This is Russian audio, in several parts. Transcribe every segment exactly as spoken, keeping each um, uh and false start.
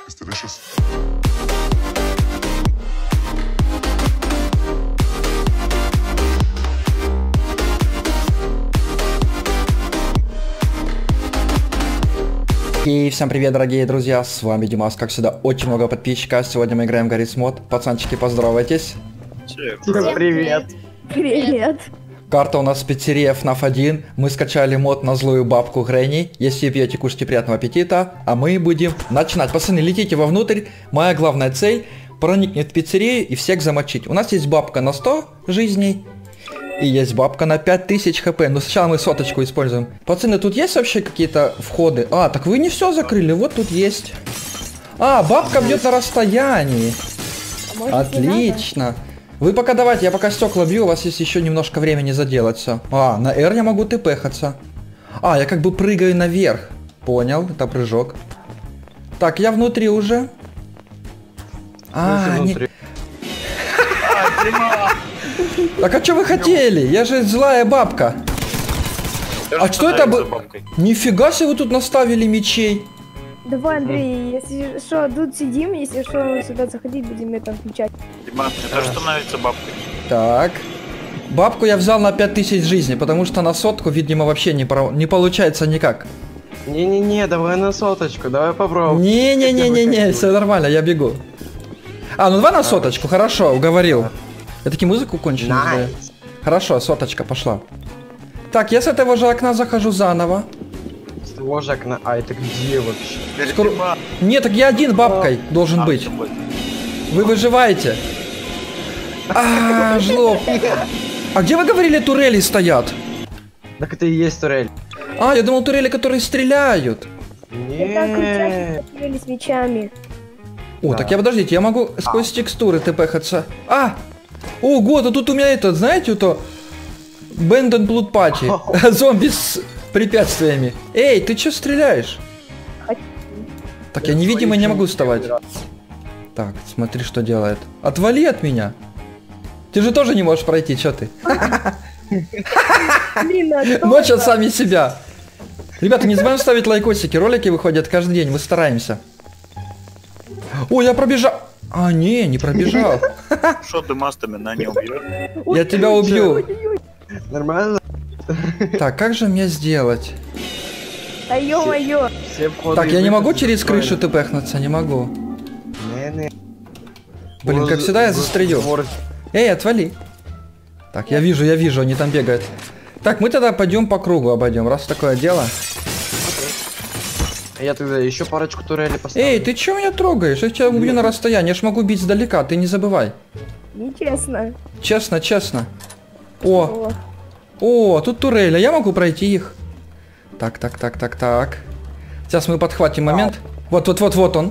It's delicious. И всем привет, дорогие друзья, с вами Димас, как всегда, очень много подписчиков. Сегодня мы играем в Гаррис Мод. Пацанчики, поздоровайтесь. Всем привет. Привет. Карта у нас пиццерия эф эф один. Мы скачали мод на злую бабку Гренни. Если пьете, кушайте, приятного аппетита. А мы будем начинать. Пацаны, летите вовнутрь. Моя главная цель — проникнуть в пиццерию и всех замочить. У нас есть бабка на сто жизней. И есть бабка на пять тысяч хп. Но сначала мы соточку используем. Пацаны, тут есть вообще какие-то входы? А, так вы не все закрыли. Вот тут есть. А, бабка бьет на расстоянии. А Отлично. Вы пока давайте, я пока стекла бью, у вас есть еще немножко времени заделать все. А, на R я могу тпхаться. А, я как бы прыгаю наверх. Понял, это прыжок. Так, я внутри уже. А, не... Так а что вы хотели? Я же злая бабка. А что это было? Нифига себе вы тут наставили мечей. Давай, Андрей, если что, тут сидим, если что, сюда заходить, будем это включать. Димас, ты тоже становится бабкой. Так. Бабку я взял на пять тысяч жизней, потому что на сотку, видимо, вообще не, про... не получается никак. Не-не-не, давай на соточку, давай попробуем. Не-не-не-не-не, все нормально, я бегу. А, ну давай на соточку, хорошо, уговорил. Я таки музыку кончил. Nice. Хорошо, соточка пошла. Так, я с этого же окна захожу заново. С того же окна, а это где вообще? Скоро... Нет, так я один бабкой должен быть. Вы выживаете. А, жлоб. А где вы говорили, турели стоят? Так это и есть турель. А, я думал, турели, которые стреляют. Это крутящие турели с мечами. О, так я, подождите, я могу сквозь текстуры тпхаться. А! Ого, да тут у меня это, знаете, то Бенден Блуд Пати. Зомби с препятствиями. Эй, ты чё стреляешь? Так, я невидимый не могу вставать. Так, смотри, что делает. Отвали от меня. Ты же тоже не можешь пройти, чё ты? Мочат сами себя. Ребята, не забываем ставить лайкосики. Ролики выходят каждый день, мы стараемся. Ой, я пробежал. А, не, не пробежал. Что ты мастами на не убьешь? Я тебя убью. Нормально? Так, как же мне сделать? Да ё-моё. Все входы Так, я не могу выходы через крышу правильно. тпхнуться, не могу. Не-не. Блин, как Воз- всегда я воз- застрелю. двор- Эй, отвали. Так, я вижу, я вижу, они там бегают. Так, мы тогда пойдем по кругу обойдем, раз такое дело. Я тогда еще парочку турелей поставлю. Эй, ты чё меня трогаешь? Я тебя убью на расстоянии, я ж могу бить сдалека, ты не забывай. Нечестно. Честно, честно. О, О, о, тут турели, я могу пройти их. Так, так, так, так, так. Сейчас мы подхватим момент. Вот, вот, вот, вот он.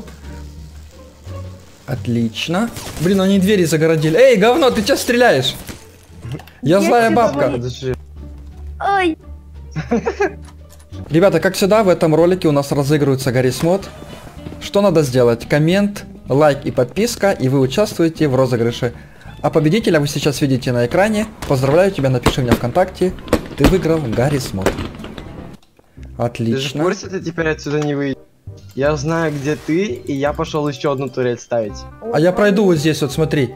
Отлично. Блин, они двери загородили. Эй, говно, ты чё стреляешь? Я злая тебе бабка. Подожди. ой. Ребята, как всегда, в этом ролике у нас разыгрывается Гаррис Мод. Что надо сделать? Коммент, лайк и подписка, и вы участвуете в розыгрыше. А победителя вы сейчас видите на экране. Поздравляю тебя, напиши мне ВКонтакте. Ты выиграл Гаррис Мод. Ты же в Отлично. курсе, ты теперь отсюда не выйдешь. Я знаю, где ты, и я пошел еще одну турель ставить. А я пройду вот здесь, вот смотри.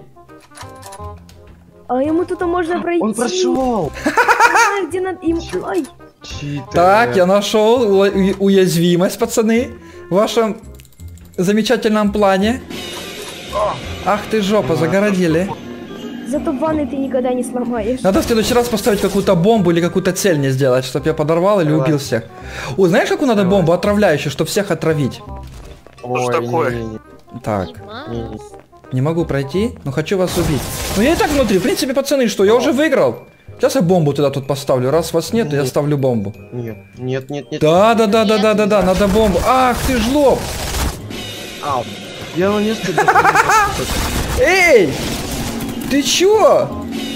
А ему тут можно пройти. Он прошел. Я знаю, где надо им. Чё? Ой. Читер. Так, я нашел у- уязвимость, пацаны. В вашем замечательном плане. Ах ты жопа, загородили. Зато ванны ты никогда не сломаешь. Надо в следующий раз поставить какую-то бомбу или какую-то цель не сделать, чтобы я подорвал или Давай. убил всех. О, знаешь, какую надо Давай. бомбу отравляющую, чтобы всех отравить? Ой, Что ж такое? не-не-не. Так, Не-не. не могу пройти, но хочу вас убить. Ну я и так внутри, в принципе, пацаны, что, я уже выиграл. Сейчас я бомбу туда тут поставлю. Раз вас нет, то я Нет. ставлю бомбу. Нет, нет, нет, нет. Да, да, да, да, да, да, да, надо бомбу. Ах ты жлоб! Ау. Я нанес тебе. Эй! Ты чё?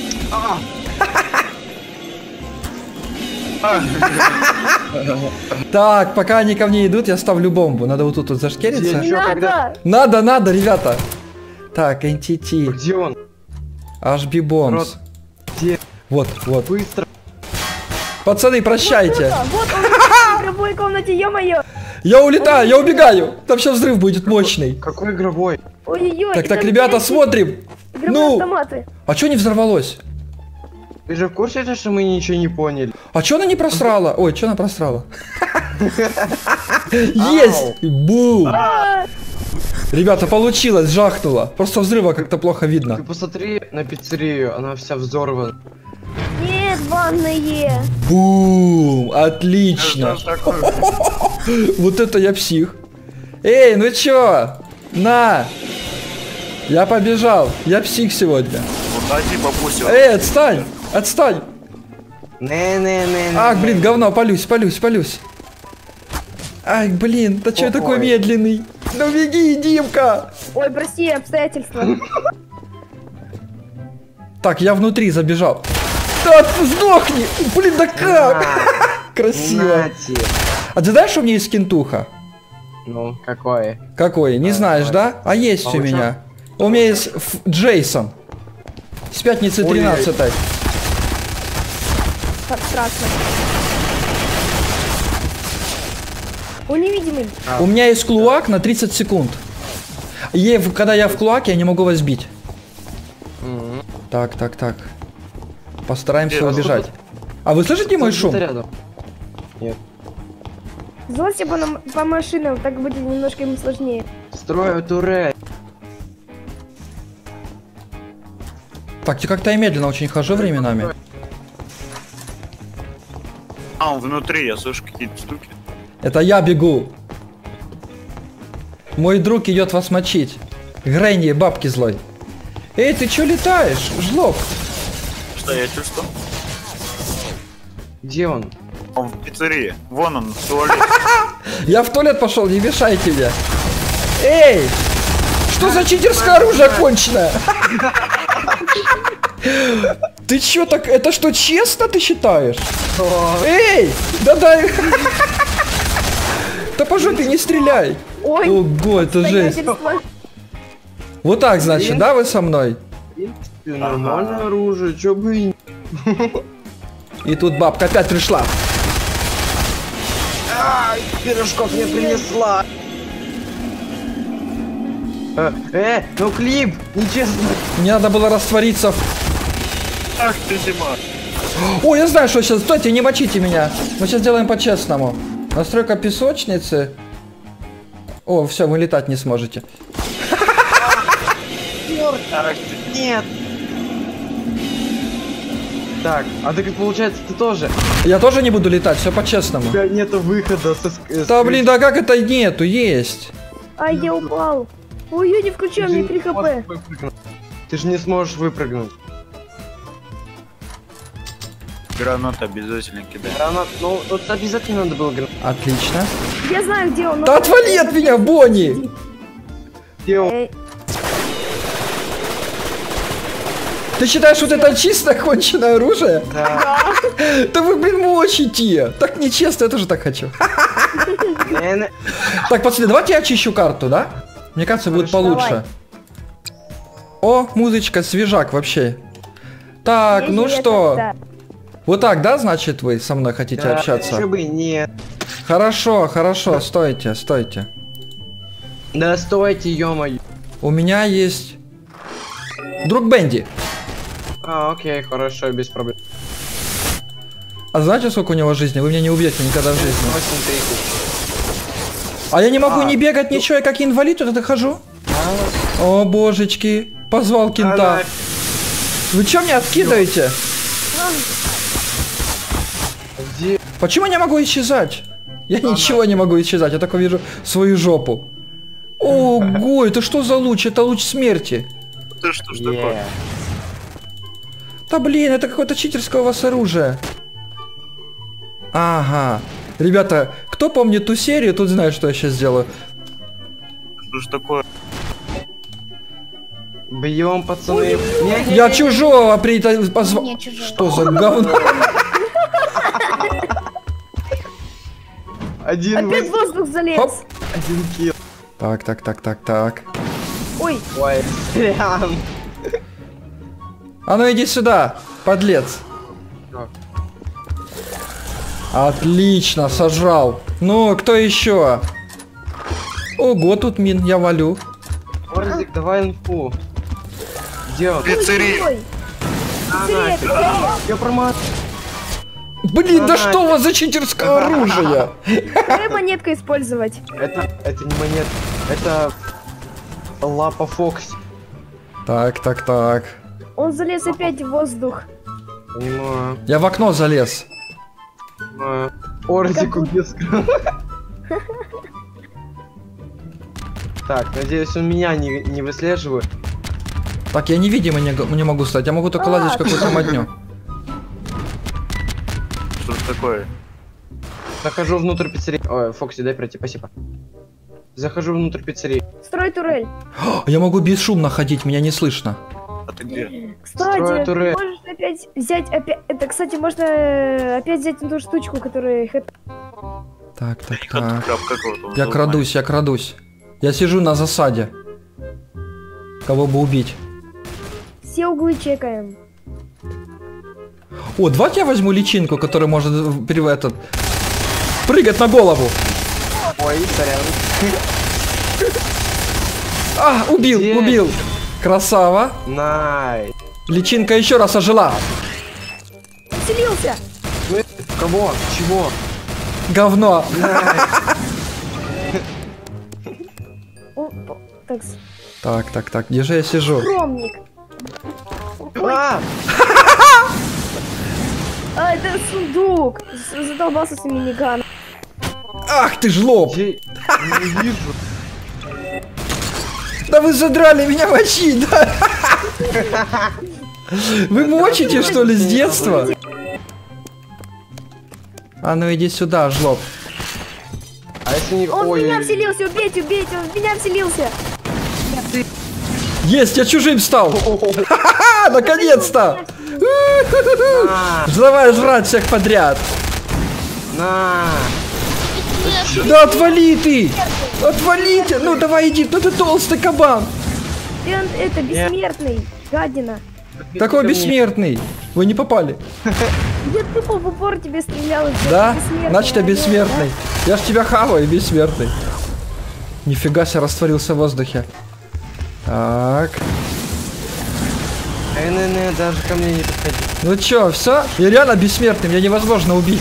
Так, пока они ко мне идут, я ставлю бомбу. Надо вот тут вот зашкериться. Где? Чё, когда? Надо. Надо, надо, ребята. Так, эн ти ти. Где он? эйч би Bombs. Рот. Где? Вот, вот. Быстро. Пацаны, прощайте. Вот он в другой комнате, ё-моё. Я улетаю, я убегаю. Там сейчас взрыв будет мощный. Какой игровой? Ой-ой-ой. Так, так, там ребята, эти смотрим. игровые Ну, автоматы. а чё не взорвалось? Ты же в курсе, что мы ничего не поняли? А чё она не просрала? Ой, чё она просрала? Есть! Бум! А, Ребята, получилось, жахнуло. Просто взрыва как-то плохо Ты видно. посмотри на пиццерию, она вся взорвана. Нет, ванные. Бум! Отлично! Что ж такое? Вот это я псих. Эй, ну чё? На! Я побежал. Я псих сегодня. Уходи, бабуся. Эй, отстань! Отстань! Не-не-не. Ах, блин, говно, полюсь, полюсь, полюсь. Ай, блин, да чё я такой Ой. медленный? Ну беги, Димка! Ой, прости, обстоятельства. Так, я внутри забежал. Да, сдохни! Блин, да как? Красиво. Нати. А ты знаешь, что у меня есть скинтуха? Ну, какой? Какой? Не А, знаешь, а. да? А есть А у у чё? меня. У меня есть Ф- Джейсон. С пятницы Ой. тринадцатой. Как страшно. Он невидимый. А. У меня есть клуак на тридцать секунд. Е- в- когда я в клуаке, я не могу вас бить. Мгм. Так, так, так. Постараемся Где? убежать. А вы слышите мой шум? Где-то рядом. Злости по, нам- по машинам, так будет немножко ему сложнее. Строю турель. Так, ты как-то я медленно очень хожу временами. А, он внутри, я слышу какие-то штуки. Это я бегу. Мой друг идет вас мочить. Грэнни, бабки злой. Эй, ты чё летаешь, жлоб? Что я чувствую? Где он? Он в пиццерии. Вон он, в туалете. Я в туалет пошел, не мешайте мне. Эй! Что за читерское оружие конченое? Ты чё так, это что, честно ты считаешь? Эй! Да дай! Да по жопе не стреляй! Ой, Ого, это жесть. обстоятельства. Вот так, значит, да, вы со мной? В принципе, нормальное оружие, чё бы и... И тут бабка опять пришла. Пирожков мне принесла. Э, э, ну клип, нечестно. Мне надо было раствориться в... Ах ты, Дима. О, я знаю, что сейчас. Стойте, не мочите меня. Мы сейчас делаем по-честному. Настройка песочницы. О, все, вы летать не сможете. Ах ты. Нет. Так, а так получается ты тоже? Я тоже не буду летать, все по-честному. У тебя нету выхода со... ск- Да с блин, да как это нету? Есть. Ай, я упал. Ой, я не включил, Ты мне же три не сможешь хп. выпрыгнуть. Ты же не сможешь выпрыгнуть. Гранат обязательно кидай. Гранат, ну вот обязательно надо было гранат. Отлично. Я знаю, где он. но- Да отвали от меня, Бонни! Где он? Эй, Ты считаешь, вот это чисто конченое оружие? Да. Да вы, блин, мочите. Так нечестно, я тоже так хочу. Не, не. Так, пацаны, давайте я очищу карту, да? Мне кажется, будет Хорошо. получше. О, музычка, свежак вообще. Так, ну есть что? это, Вот так, да, значит, вы со мной хотите Да, общаться? чё бы и нет. Хорошо, хорошо, стойте, стойте. Да стойте, ё-моё. У меня есть... Друг Бенди. А, окей, хорошо, без проблем. А знаете, сколько у него жизни? Вы меня не убьете никогда в жизни. восемь тысяч. А я не могу А, ни бегать, ничего, я как инвалид тут это хожу. О, божечки. Позвал кента. Она- Вы чё меня откидываете? Где? Почему я не могу исчезать? Я ничего не могу исчезать, я только вижу свою жопу. Ого, это что за луч? Это луч смерти. Ты что ж Е. такое? Да блин, это какое-то читерское у вас оружие. Ага. Ребята, кто помнит ту серию, тот знает, что я сейчас сделаю. Что ж такое? Бьем, пацаны. Не-не-не. Я чужого при... позвал. Не, чужого. Что за говно? Один Опять вы... в воздух залез. Хоп. Один килл. Так, так, так, так, так. Ой, Ой, прям. А ну иди сюда, подлец. Так. Отлично, сожрал. Ну, кто еще? Ого, тут мин, я валю. Орзик, давай инфу. Где он? Пиццерия. Ой, А, пиццерия, нафиг. пиццерия. Я промат. Блин, да Ага. что у вас за читерское оружие? Давай монетку использовать. Это, это не монет. Это лапа Фокси. Так, так, так. Он залез опять в воздух. Понимаю. Я в окно залез. Понимаю. Орзику без Так, надеюсь, он меня не, не выслеживает. Так, я невидимый не, г- не могу стать, я могу только А, лазить в какую-то модню. Что ж такое? Захожу внутрь пиццерии. Ой, Фокси, дай пройти, спасибо. Захожу внутрь пиццерии. Строй турель. Я могу бесшумно ходить, меня не слышно. А ты где? Кстати, Строй турель. можешь опять взять опять. Это, кстати, можно э, опять взять ту штучку, которая. Так, так, Как так. краб какого-то. он Я занимает. крадусь, я крадусь. Я сижу на засаде. Кого бы убить? Все углы чекаем. О, давайте я возьму личинку, которая может в- пере- этот, прыгать на голову. Ой, сорян. А, убил, Где? убил. Красава. Най. Личинка еще раз ожила. Вселился! Ну, кого? Чего? Говно. Най. О, о, так, с- Так, так, так, где же я сижу? скромник. А! А, это сундук. С- Задолбался с миниганом. Ах ты жлоб. Где? Не вижу. Да вы задрали меня мочи, да? Вы мочите, что ли, с детства? А ну иди сюда, жлоб. А если не... Он в Ой, меня ой, вселился, убейте, убейте, он в меня вселился. Есть, я чужим стал. Ха-ха, наконец-то. На! Давай жрать всех подряд. На! Да отвали ты. Отвалите. Ну давай иди, ну ты толстый кабан. И он это бессмертный, гадина. Такой Ко мне. бессмертный. Вы не попали. Я тупо в упор тебе стрелял. и ты Да? бессмертный, Значит, я а я- бессмертный. Я ж тебя хаваю, бессмертный. Нифига себе, растворился в воздухе. Так. Эй, не, не, даже ко мне не подходи. Ну чё, все? Я реально бессмертный, меня невозможно убить.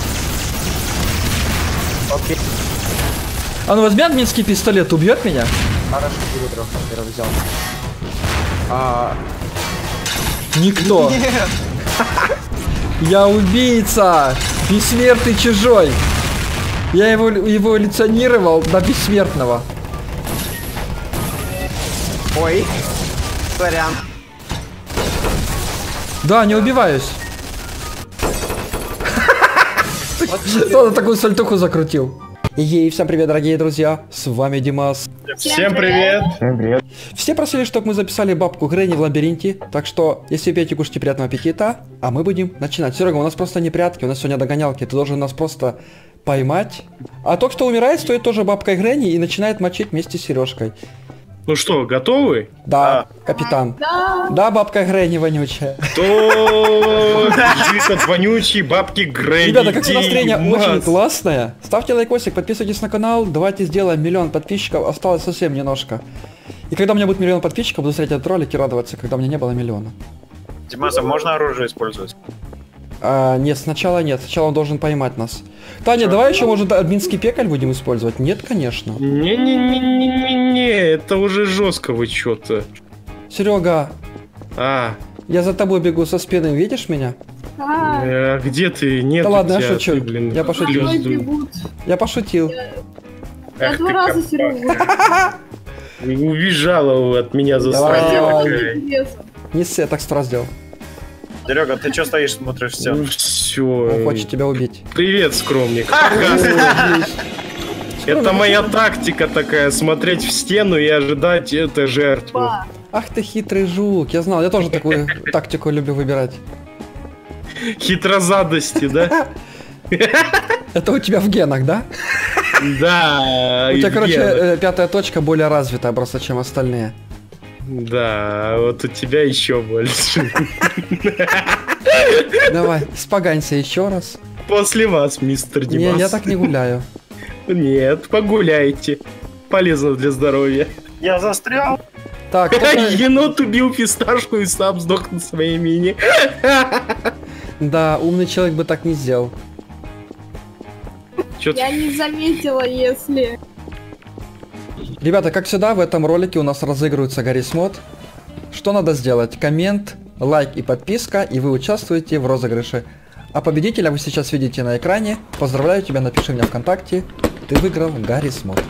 Окей. А ну возьми админский пистолет, убьет меня? Хорошо, передров, первый взял. А... Никто. Нет! Я убийца! Бессмертный чужой! Я его эволюционировал до бессмертного. Ой. Сорян. Да, не убиваюсь. Кто такую сальтуху закрутил? Ей, всем привет, дорогие друзья, с вами Димас. Всем привет! Все просили, чтобы мы записали бабку Гренни в лабиринте, так что, если пьете, кушайте, приятного аппетита, а мы будем начинать. Серега, у нас просто не прятки, у нас сегодня догонялки, ты должен нас просто поймать. А тот, кто умирает, стоит тоже бабкой Гренни и начинает мочить вместе с Сережкой. Ну что, готовы? Да, капитан. Да. Да, бабка Гренни вонючая. То бежит от вонючей бабки Гренни. Ребята, как у нас настроение Димас. очень классное. Ставьте лайкосик, подписывайтесь на канал. Давайте сделаем миллион подписчиков. Осталось совсем немножко. И когда у меня будет миллион подписчиков, буду смотреть этот ролик и радоваться, когда у меня не было миллиона. Димаса, можно оружие использовать? А, нет, сначала нет. Сначала он должен поймать нас. Таня, давай еще, может, админский пекаль будем использовать? Нет, конечно. Не-не-не-не-не, это уже жестко вы чё-то. Серега, А, я за тобой бегу со спины, видишь меня? э, где ты? Нет Да у ладно, я тебя, шучу. ты, блин, Я пошутил. звезду. Я пошутил. Я Ах два ты, раза капа. Серегу. Убежала от меня за Давай. такая. Не ссы, я так сто раз сделал. Серега, ты чё стоишь, смотришь в стену? Ну все. Он хочет тебя убить. Привет, скромник. Оказывается, это моя тактика такая, смотреть в стену и ожидать это жертву. Ах ты хитрый жук, я знал, я тоже такую тактику люблю выбирать. Хитрозадости, да? Это у тебя в генах, да? Да. У тебя, и короче, Гена. э, пятая точка более развитая просто, чем остальные. Да, вот у тебя еще больше. Давай, споганься еще раз. После вас, мистер Не, Димас. я так не гуляю. Нет, погуляйте. полезно для здоровья. Я застрял. Так, кто-то- Енот убил фисташку и сам сдох на своей мине. да, умный человек бы так не сделал. Чё-то Я не заметила, если... Ребята, как всегда, в этом ролике у нас разыгрывается Гаррис Мод. Что надо сделать? Коммент, лайк и подписка, и вы участвуете в розыгрыше. А победителя вы сейчас видите на экране. Поздравляю тебя, напиши мне ВКонтакте. Ты выиграл Гаррис Мод.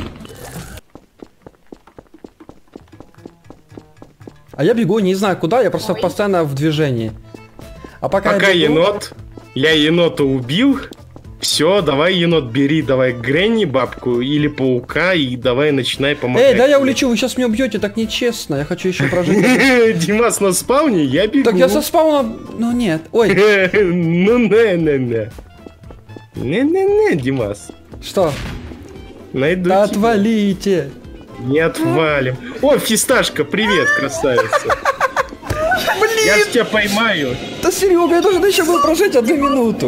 А я бегу, не знаю куда, я просто Ой. постоянно в движении. А пока, Пока я бегу... енот, я енота убил. Все, давай, енот, бери, давай Гренни, бабку или паука, и давай начинай помогать. Эй, да я улечу, вы сейчас меня убьете, так нечестно. Я хочу еще прожить. Димас на спауне, я бегу. Так я со спауна... Ну нет. Ой, Ну не-не-не. Не-не-не, Димас. что? Найду Да тебя. отвалите. Не отвалим. О, фисташка, привет, красавица. Я ж тебя поймаю. Да Серега, я должен еще был прожить одну минуту.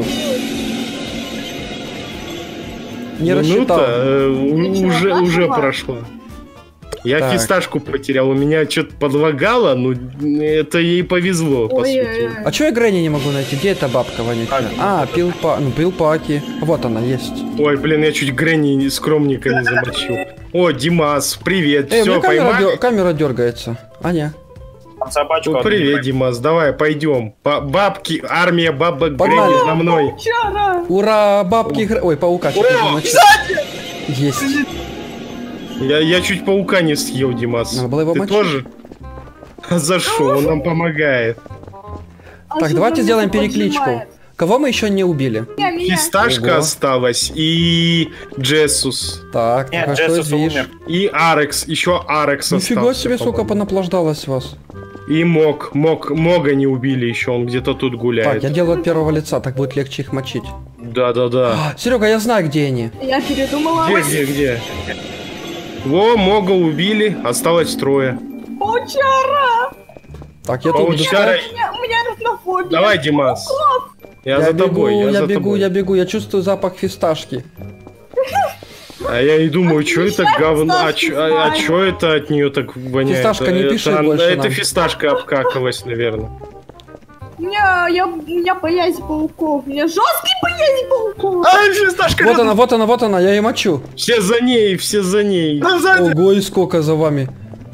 Не Минута рассчитал. э, у- уже, уже прошла. Я Так. фисташку потерял, у меня что-то подлагало, ну это ей повезло, по сути. Ой-ой-ой. А чё я Грэнни не могу найти? Где эта бабка вонючая? А, пилпа... ну, пилпаки. Вот она есть. Ой, блин, я чуть Гренни скромненько не замочил. О, Димас, привет, Эй, у все, меня камера, поймали? дё- камера дергается. А, не. Там собачку. Ну, одну привет, не Димас, давай, пойдем. Ба- бабки, армия бабок Погнали. Гренни за мной. Чара! Ура, бабки... Грэ- Ой, паука. чё-то О, замочил. Есть. Я, я чуть паука не съел, Димас. Надо было его Ты мочить. тоже? А за что? Он нам помогает. А Так, что давайте там сделаем меня перекличку. поджимает? Кого мы еще не убили? Меня, меня. Фисташка Ого. осталась и Джессус. Так, Нет, хорошо, Джессус видишь. умер. И Арекс, еще Арекс Нифига остался, себе, сколько по-моему. понаплаждалось вас. И Мог, Мог, Мога не убили еще, он где-то тут Так, гуляет. я делаю от первого лица, так будет легче их мочить. Да-да-да. Серега, я знаю, где они. Я передумала. Где, где, где? Во, Мога убили, осталось трое. Паучара! Так, я тут буду Паучара. У меня, у меня арахнофобия. Давай, Димас. Я, Я за бегу, тобой, я, я за бегу, тобой. я бегу, я чувствую запах фисташки. А я и думаю, что это Отвечай, говно, а фисташки чё, а, знаю. а чё это от нее так воняет? Фисташка, не это, пиши это, больше это нам. фисташка обкакалась, наверное. У меня, я, у меня боязнь пауков. У меня жесткий боязнь пауков. Ай, фисташка! Вот она, вот она, вот она, я ее мочу. Все за ней, все за ней. Ого, и сколько за вами.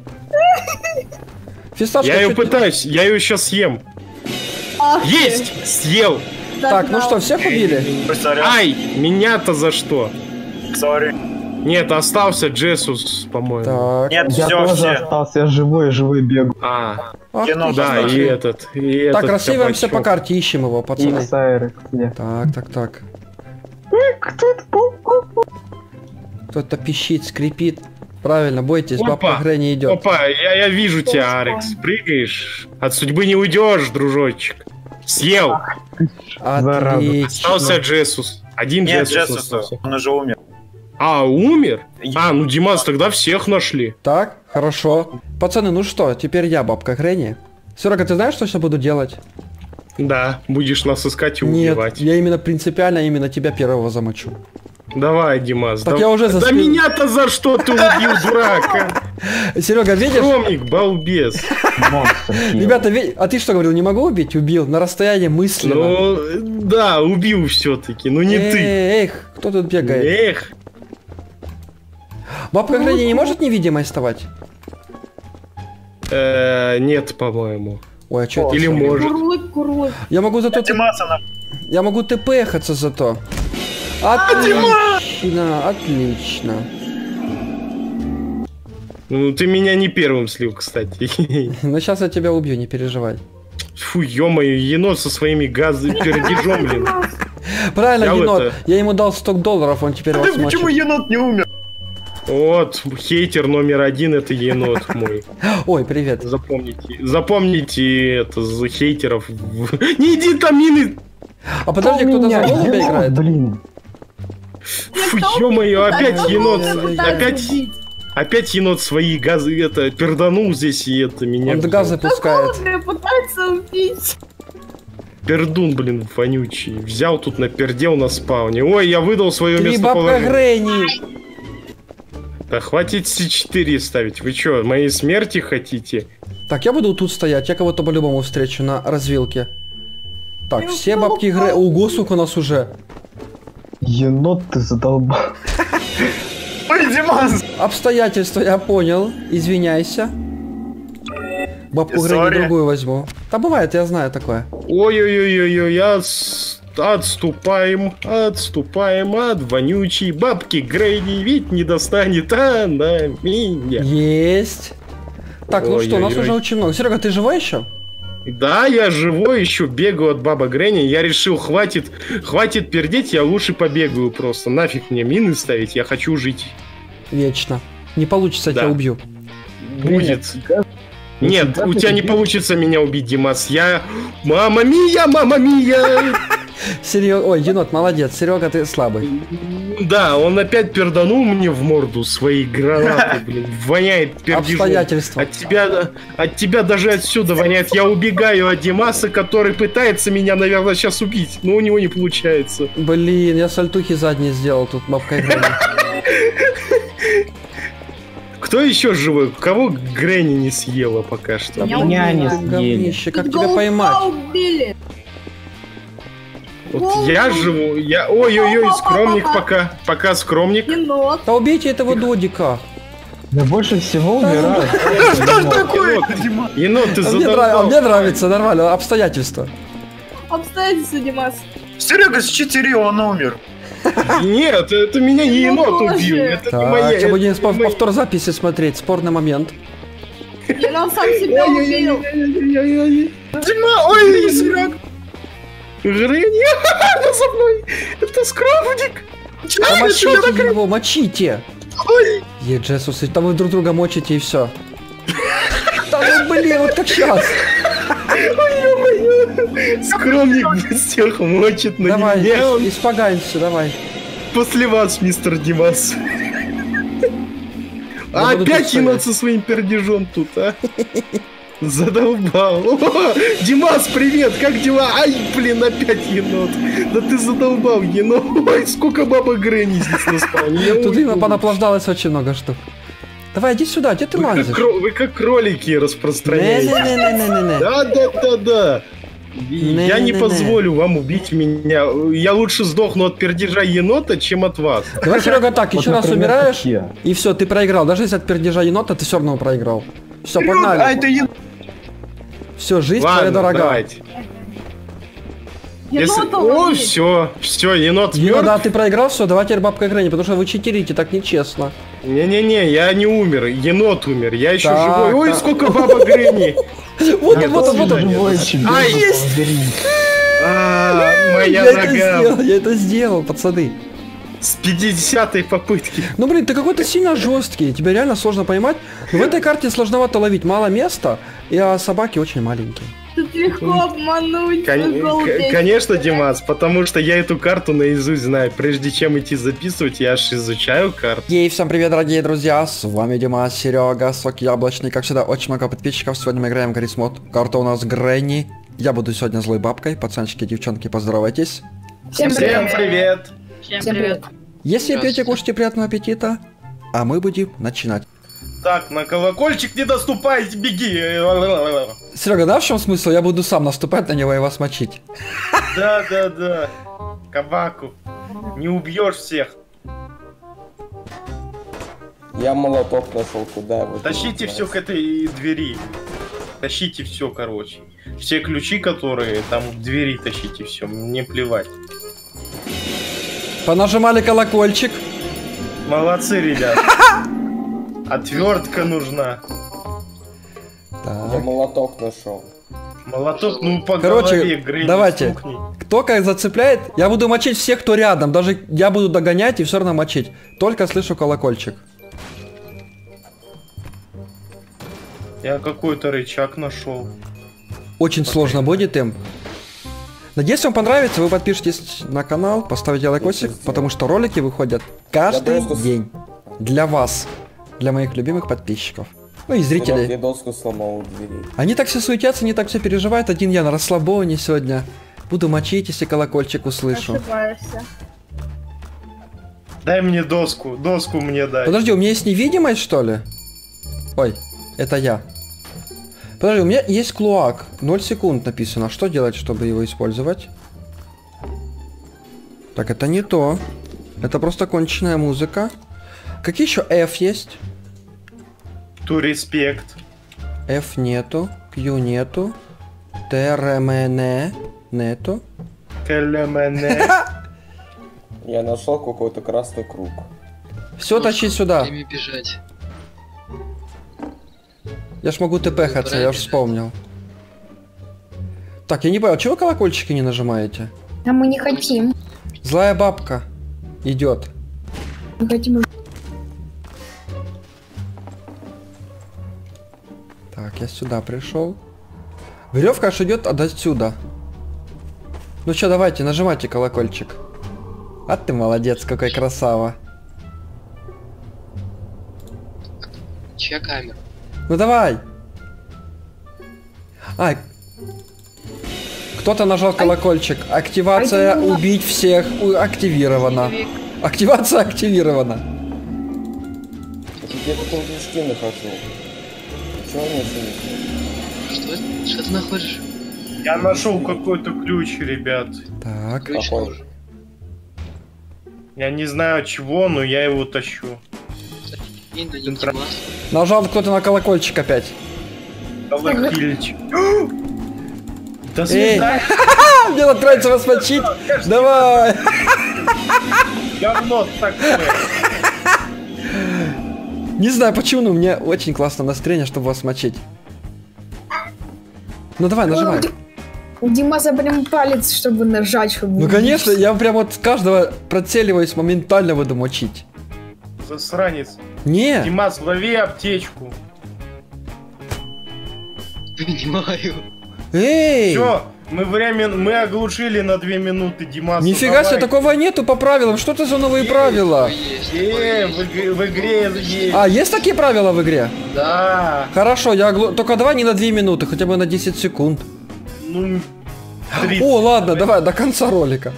Фисташка, Я ее чуть- пытаюсь, я ее сейчас съем. Ах ты, Есть! Съел! Так, ну догнал. что, всех убили? Сорян, Ай! Меня-то за что? сори. Нет, остался Джессус, по-моему. Так. Нет, Я все, тоже все. остался, я живой, живой бегу. А, Ах Кино ты, да, и кстати. этот, и этот Так, рассеиваемся по кабачок. карте, ищем его, пацаны. Иксайрекс, где? Так, так, так. Кто-то пищит, скрипит. Правильно, бойтесь, Опа. бабка Грэнни идет. Опа, я, я вижу тебя, Арекс. Прыгаешь. От судьбы не уйдешь, дружочек. Съел. Зараза. Отлично. Остался Джессус. Один Нет, Джессус Джессус, остался. он уже умер. А, умер? А, ну Димас, тогда всех нашли. Так, хорошо. Пацаны, ну что, теперь я, бабка Грэнни. Серега, ты знаешь, что сейчас буду делать? Да, будешь нас искать и Нет, убивать. я именно принципиально именно тебя первого замочу. Давай, Димас. Так да- я уже за Да спин- меня-то за что ты убил, дурак? Серега, видишь? Скромник, балбес. Монстр. Ребята, ви- а ты что говорил, не могу убить? Убил, на расстоянии мысленно. Ну, да, убил все-таки, но не ты. Эх, кто тут бегает? Эх, Бабка Грэнни не может невидимой вставать? э, нет, по-моему. Ой, а что это? Или может. Курлык, курлык. Я могу зато... Димаса на... Я могу ТПхаться зато. Отлично, отлично. Ну, ты меня не первым слил, кстати. Но сейчас я тебя убью, не переживай. Фу, ё-моё, енот со своими газами пердежом, блин. Правильно, Я енот. это- Я ему дал сто долларов, он теперь вас Почему мочит. енот не умер? Вот, хейтер номер один, это енот мой. Ой, привет. Запомните, запомните это за хейтеров. Не иди там, мины! А подожди, кто-то за голубя играет? Блин. Фу, ё-моё, опять Ой, енот, ой, ой, ой. опять, опять енот свои газы, это, перданул здесь и это, меня... Он газы пускает. Голубя пытается убить. Пердун, блин, вонючий. Взял тут напердел на спауне. Ой, я выдал свое Три бабка местоположение. Грэнни. Да хватит С четыре ставить. Вы что, моей смерти хотите? Так, я буду тут стоять, я кого-то по-любому встречу на развилке. Так, Я все упал, бабки игры... упал. Ого, сука, у нас уже. Енот ты задолбал. Ой, Димас! Обстоятельства, я понял. Извиняйся. Бабку Грэнни Sorry. другую возьму. Да бывает, я знаю такое. Ой-ой-ой-ой-ой, я с- отступаем, отступаем от вонючей бабки Грейни, ведь не достанет она меня. Есть. Так, ну что, у нас Ой-ой-ой. уже очень много. Серега, ты живой еще? Да, я живой, еще бегаю от баба Грэнни. Я решил, хватит, хватит пердеть, я лучше побегаю просто. Нафиг мне мины ставить, я хочу жить. Вечно. Не получится, я Да. тебя убью. Будет. Нет, у тебя не получится меня убить, Димас. Я... Мама мия, мама мия! Серега, ой, енот, молодец. Серега, ты слабый. Да, он опять перданул мне в морду свои гранаты, блин. Воняет пердежом. Обстоятельства. От тебя, от тебя даже отсюда воняет. Я убегаю от Димаса, который пытается меня, наверное, сейчас убить. Но у него не получается. Блин, я сальтухи задние сделал тут, бабка Грэнни. Кто еще живой? Кого Грэнни не съела пока что? Меня Меня не убили. съели. Говнище, как Тут тебя голубка поймать? убили. Вот я живу, я... Ой-ой-ой, скромник пока. Пока скромник. Енот. Да убейте этого додика. Я больше всего умираю. Енот, ты А мне, нрав- а задолбал. мне нравится, нормально, обстоятельства. Обстоятельства, Димас. Серега, с четыре он умер. Нет, это меня не Ну, енот боже. убил. Это не Так, моя... сейчас это будем не пов- моя- повтор записи смотреть, спорный момент. Енот сам себя убил. Дима, ой, Серег. Грэнни, она за мной. Это скромник. Да Ай, мочите тебя накрыл. его, мочите! Ой. Е, Джесус, там вы друг друга мочите и все. Да ну блин, вот как сейчас. Скромник всех мочит на Давай, меня. Он испоганься, давай. после вас, мистер Димас. А буду тут опять стоять. енот со своим пердежом тут, а? Задолбал. О, Димас, привет, как дела? Ай, блин, опять енот. Да ты задолбал, енот. Ой, сколько баба Грэнни здесь на спауне. Я Тут уйду. именно понаплаждалось очень много штук. Давай, иди сюда, где ты Вы как, лазишь? кро- вы как кролики распространяете. Не-не-не-не-не-не. Да, да, да, да. Я не Не-не-не. позволю вам убить меня. Я лучше сдохну от пердежа енота, чем от вас. Давай, Серега, так, еще Вот, раз например, умираешь, как я. и все, ты проиграл. Даже если от пердежа енота, ты все равно проиграл. Все, А, погнали. это енот. Все, жизнь твоя Ладно, дорога. давайте. Если... Енота О, ловили. все, все, енот Енот, мертв. да, ты проиграл, все, давай теперь бабка Грэнни, потому что вы читерите, так нечестно. Не-не-не, я не умер, енот умер, я еще Так, живой. Ой, так. сколько баба Грэнни. Вот он, Нет, вот он, вот он. свидания. Живой чемпион. Ай, А, моя Я это нога. сделал, я это сделал, пацаны. С пятидесятой попытки. Ну блин, ты какой-то сильно жесткий, тебя реально сложно поймать. Но в этой карте сложновато ловить, мало места, и а собаки очень маленькие. Тут легко обмануть. Кон- тут голубей. к- Конечно, Димас, потому что я эту карту наизусть знаю. Прежде чем идти записывать, я аж изучаю карту. Ей, всем привет, дорогие друзья, с вами Димас, Серега, Сок Яблочный. Как всегда, очень много подписчиков. Сегодня мы играем в Гаррис Мод. Карта у нас Грэнни. Я буду сегодня злой бабкой. Пацанчики, девчонки, поздоровайтесь. Всем Всем привет. привет! Всем привет. Если пьете, кушайте, приятного аппетита. А мы будем начинать. Так, на колокольчик не доступайте, беги! Серега, да, в чем смысл? Я буду сам наступать на него и вас мочить. Да, да, да. Кабаку. Не убьешь всех. Я молоток нашел, куда его? Тащите все к этой двери. Тащите все, короче. Все ключи, которые там в двери, тащите все. Мне плевать. Понажимали колокольчик. Молодцы, ребят. Отвертка нужна. Я Так. молоток нашел. Молоток, ну по Короче, голове, Грэнни, давайте. стукни. Кто как зацепляет, я буду мочить всех, кто рядом. Даже я буду догонять и все равно мочить. Только слышу колокольчик. Я какой-то рычаг нашел. Очень сложно будет им. Надеюсь, вам понравится, вы подпишитесь на канал, поставите лайкосик, потому что ролики выходят каждый Я просто с- день. Для вас. Для моих любимых подписчиков. Ну и Я зрителей. доску сломал у двери. Они так все суетятся, не так все переживают. Один я на расслабоне сегодня. Буду мочить, если колокольчик услышу. Ошибаешься. Дай мне доску, доску мне дай. Подожди, у меня есть невидимость, что ли? Ой, это я. Подожди, у меня есть клоак. ноль секунд написано. Что делать, чтобы его использовать? Так, это не то. Это просто конченная музыка. Какие еще F есть? To respect. F нету. Q нету. Т, Р, М, Н нету. Калямане. Я нашел какой-то красный круг. Все, тащи сюда. Время бежать. Я ж могу тпхаться, я ж вспомнил. Так, я не понял, чего вы колокольчики не нажимаете? А мы не хотим. Злая бабка идет. Мы хотим... Так, я сюда пришел. Веревка аж идет отсюда. Ну что, давайте, нажимайте колокольчик. А ты молодец, какой красава. Чья камера? Ну давай. Ай. Кто-то нажал колокольчик. Активация убить всех у- активирована. Активация активирована. Я тут ключи нахожу. Чего мне это Что? Что ты находишь? Я нашел какой-то ключ, ребят. Так. Ключ Какой? нужен. Я не знаю от чего, но я его тащу. И на Центра- Димас. Нажал кто-то на колокольчик опять. Колокольчик. До Эй. свидания. А, мне нравится вас мочить. Давай. Говно такое. Не знаю почему, но у меня очень классное настроение, чтобы вас мочить. Ну давай, нажимай. У Димаса прям палец, чтобы нажать, чтобы... Ну конечно, я прям вот с каждого процеливаюсь, моментально буду мочить. Засранец. Не. Димас, лови аптечку. Понимаю. Эй! Все, мы время, мы оглушили на две минуты Димаса. Нифига себе, давай. такого нету по правилам. Что это за новые правила? Есть. Э, в, иг- в игре есть. А, есть такие правила в игре? Да. Хорошо, я оглу... Только давай не на две минуты, хотя бы на десять секунд. Ну, тридцать. О, ладно, давай, до конца ролика.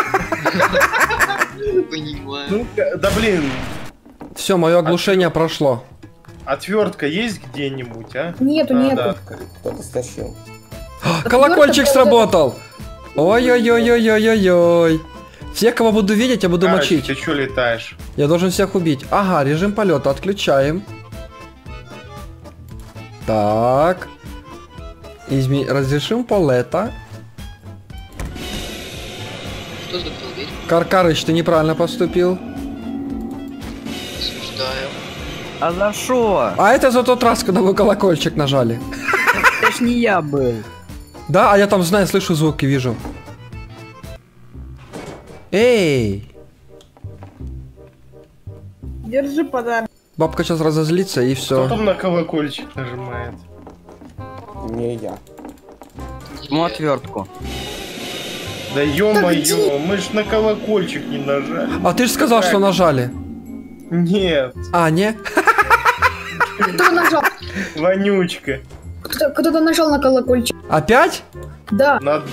Понимаю. Ну, да блин, Все, мое оглушение прошло. отвертка есть где-нибудь, а? Нету, А, нету. да. Кто-то стащил. Колокольчик сработал. Ой-ой-ой-ой-ой-ой. Всех, кого буду видеть, я буду Ай, мочить. Ты что летаешь? Я должен всех убить. Ага, режим полета отключаем. Так. Изме... Разрешим полета. Что за полверь? Каркарыч, ты неправильно поступил. Осуждаю. А за шо? А это за тот раз, когда вы колокольчик нажали. Это ж не я был. Да, а я там знаю, слышу звуки, вижу. Эй! Держи подарок. Бабка сейчас разозлится и Кто все. там на колокольчик нажимает? Не я. Ну, отвертку. Да ё-моё, мы ж на колокольчик не нажали. А ты же сказал, что нажали. Нет, А, не? Кто нажал? вонючка. Кто- Кто-то нажал на колокольчик. Опять? Да. Надо...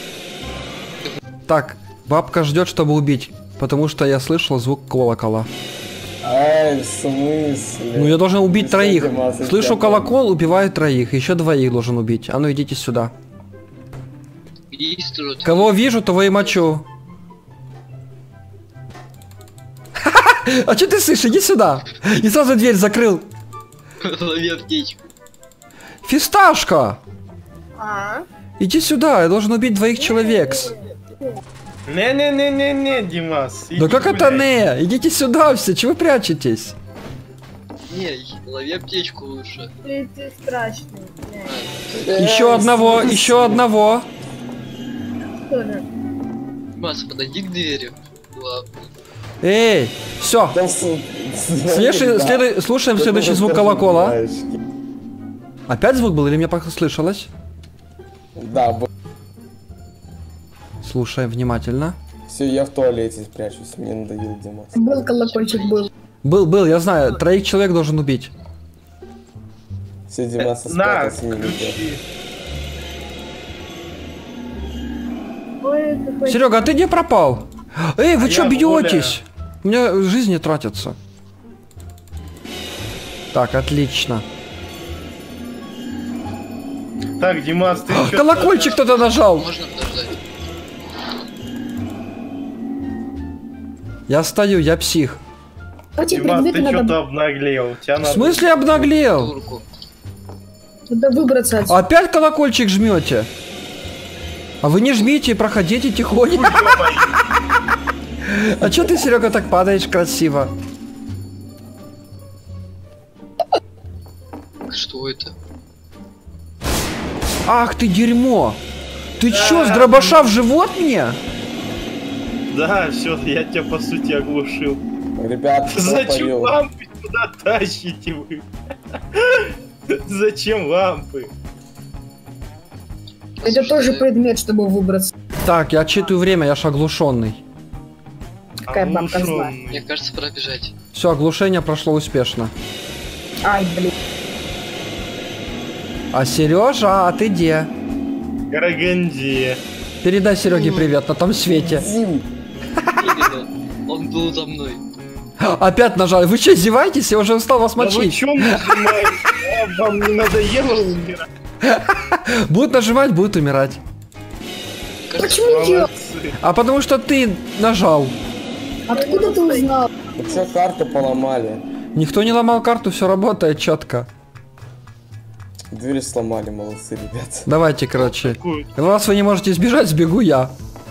Так, бабка ждет, чтобы убить. Потому что я слышал звук колокола. Ай, в смысле? Ну я должен убить Ты что, троих. Димас, я Слышу тебя колокол, убиваю троих. Еще двоих должен убить. А ну идите сюда. Есть тут. Кого вижу, того и мочу. А что ты слышишь? Иди сюда. И сразу дверь закрыл. Лови аптечку. Фисташка! А? Иди сюда, я должен убить двоих человек. Не-не-не-не-не, Димас. Да иди как это гуляй. не? Идите сюда все, чего вы прячетесь? Не, лови аптечку лучше. Ты, ты страшный. Еще одного, еще одного. Димас, подойди к двери. Ладно. Эй, все. Там с- Слушай, Да. следуй- слушаем Ты следующий тоже звук скажи, колокола. знаешь. Опять звук был или мне послышалось? Да, б- Слушаем внимательно. все, я в туалете спрячусь, мне надоел Димас. Был колокольчик, был. Был, был, я знаю, троих человек должен убить. Все, Димас На, спрятался, не видел. ключи. Ой, какой... Серега, а ты где пропал? Эй, вы А что я бьетесь? У меня жизни тратятся. Так, отлично. Так, Димас, ты чё? Колокольчик кто-то нажал. Можно подождать? Я стою, я псих. Эти Димас, ты предметы надо, что-то обнаглел. Тебя В надо... смысле обнаглел? Турку. надо выбраться отсюда. Опять колокольчик жмете? А вы не жмите, проходите тихонько. А чё ты, Серега, так падаешь красиво? Что это? Ах ты дерьмо! Ты чё, с дробаша в живот мне? Да, все, я тебя по сути оглушил. Ребят, кто Зачем парил? лампы туда тащите вы? Зачем лампы? Это тоже предмет, чтобы выбраться. Так, я отчитываю время, я ж оглушенный. Какая бабка зла. Мне кажется, пора бежать. Все, оглушение прошло успешно. Ай, блин. А Сережа, а ты где? Караганде. Передай Сереге привет на том свете. Зим, Именно. Он был за мной. Опять нажали. Вы что, издеваетесь? Я уже устал вас Да вы мочить. чё нажимаете? А, вам не надоело умирать? Будут нажимать, будут умирать. Почему я? Молодцы. А потому что ты нажал. Откуда ты узнал? вы чё карту поломали? Никто не ломал карту, все работает четко. Двери сломали, молодцы, ребят. Давайте, короче. Какую? Раз вы не можете избежать, сбегу я.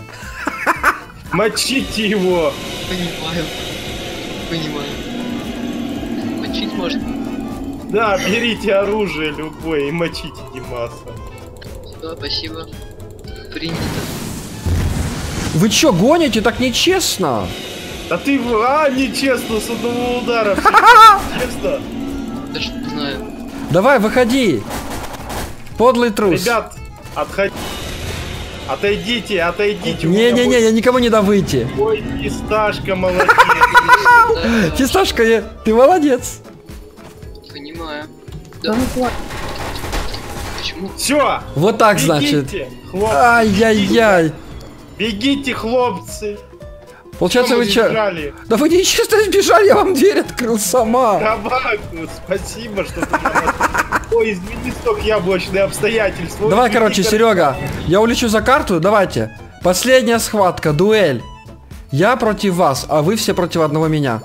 Мочите его. Понимаю. Понимаю. Мочить можно? Да, берите оружие любое и мочите Димаса. Да, спасибо. Принято. Вы чё, гоните? Так нечестно. Да ты, в- а, нечестно, с одного удара. Честно. Да что знаю. Давай, выходи. Подлый трус. Ребят, отходите. Отойдите, отойдите. у меня Не-не-не, я никому не дам выйти. Ой, фисташка, молодец. Да, Фисташка, я- ты молодец. понимаю. Да Да, ну хватит. почему? Все, Вот так, значит. бегите, хлопцы. Ай-яй-яй. Бегите, хлопцы. Получается, Что вы вы чё? бежали? Да вы нечестно сбежали, я вам дверь открыл сама. Табаку, спасибо, что ты меня... Ой, извини, сток яблочные обстоятельства. Давай, Ой, короче, извини, Серега, я улечу за карту, давайте. Последняя схватка, дуэль. Я против вас, а вы все против одного меня.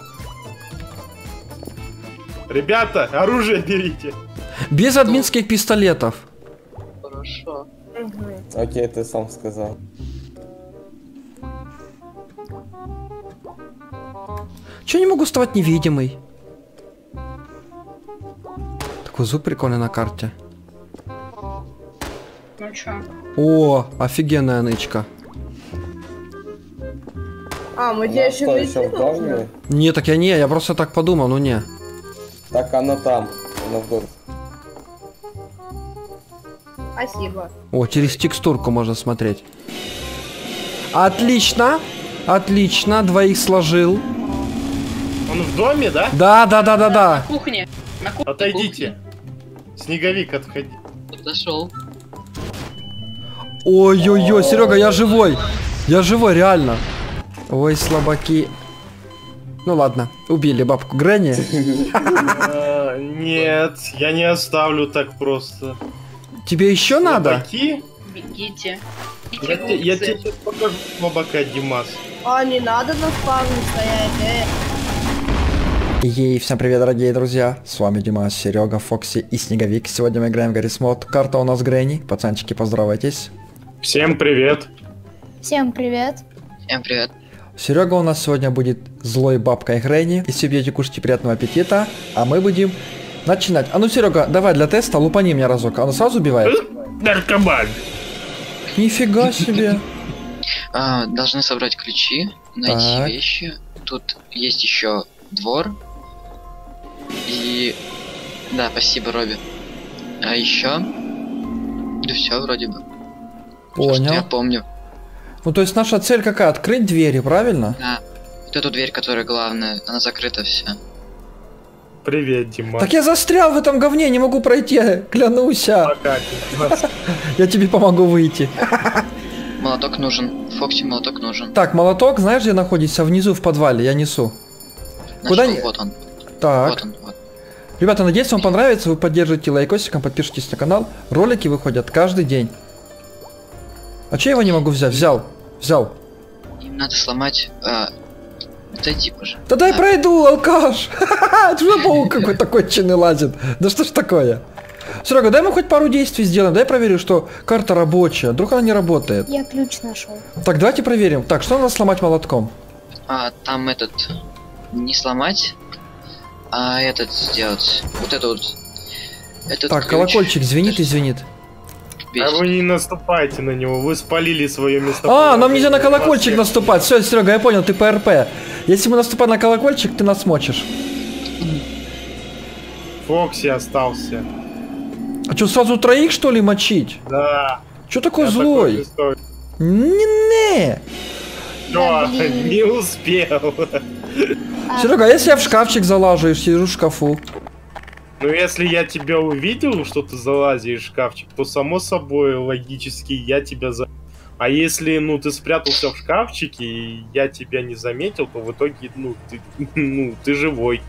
Ребята, оружие берите. Без админских пистолетов. Хорошо. Окей, ты сам сказал. Че не могу стать невидимый? Такой звук прикольный на карте. Ну чё? О, офигенная нычка. А, мы Она тебя еще что, найти еще в должны? доме? Не, так я не, я просто так подумал, ну не. Так, она там, она в доме. Спасибо. О, через текстурку можно смотреть. Отлично, отлично, двоих сложил. Он в доме, да? Да, да, да, да, да. Кухня. На кухне. Отойдите. Снеговик, отходи. Подошел. Ой-ой-ой, Серега, я живой. Я живой, реально. Ой, слабаки. Ну ладно, убили бабку Грэнни. А, Нет, я не оставлю так просто. Тебе еще надо? Слабаки? Бегите. Я те- я тебе сейчас покажу слабака, Димас. А, не надо на спавне стоять, э. Ей, всем привет, дорогие друзья, с вами Дима, Серега, Фокси и Снеговик. Сегодня мы играем в Гаррис Мод. Карта у нас Грэнни, пацанчики, поздоровайтесь. Всем привет. Всем привет. Всем привет. Серега у нас сегодня будет злой бабкой Грэнни. Если пьете, кушайте, приятного аппетита. А мы будем начинать. А ну, Серега, давай для теста лупани меня разок. Оно сразу убивает? Наркоман. Нифига себе. А, должны собрать ключи, найти Так. вещи. Тут есть еще двор. И... Да, спасибо, Робби. А еще... Да все, вроде бы. Всё, что я Понял. помню. Ну, то есть наша цель какая? Открыть двери, правильно? Да. Вот эту дверь, которая главная, она закрыта вся. Привет, Димас. Так я застрял в этом говне, не могу пройти, клянусь. Пока, Димас. Я тебе помогу выйти. молоток нужен. Фокси молоток нужен. Так, молоток, знаешь, где находится? Внизу в подвале, я несу. Нашел, Куда не- вот он. Так. Вот он, вот. Ребята, надеюсь, вам понравится. Вы поддержите лайкосиком, подпишитесь на канал. Ролики выходят каждый день. А че я его не могу взять? Взял. Взял. Им надо сломать... А... Отойди, пожалуйста. Да дай пройду, алкаш! Это что паук какой-то конченый лазит? Да что ж такое? Серега, дай мы хоть пару действий сделаем. Дай проверю, что карта рабочая. Вдруг она не работает. Я ключ нашел. Так, давайте проверим. Так, что надо сломать молотком? А, там этот... Не сломать, а этот сделать. Вот это вот. Этот Так, ключ. колокольчик звенит и звенит. А вы не наступайте на него, вы спалили свое место. А, нам нельзя на колокольчик наступать. Все, Серега, я понял, ты ПРП. Если мы наступаем на колокольчик, ты нас мочишь. Фокси остался. А что, сразу троих, что ли, мочить? Да. Че такой Я злой? такой жестокий. Не-не. Чё, не успел. Серега, а если я в шкафчик залажу и сижу в шкафу? Ну, если я тебя увидел, что ты залазишь в шкафчик, то само собой, логически, я тебя за... А если, ну, ты спрятался в шкафчике, и я тебя не заметил, то в итоге, ну, ты, ну, ты живой.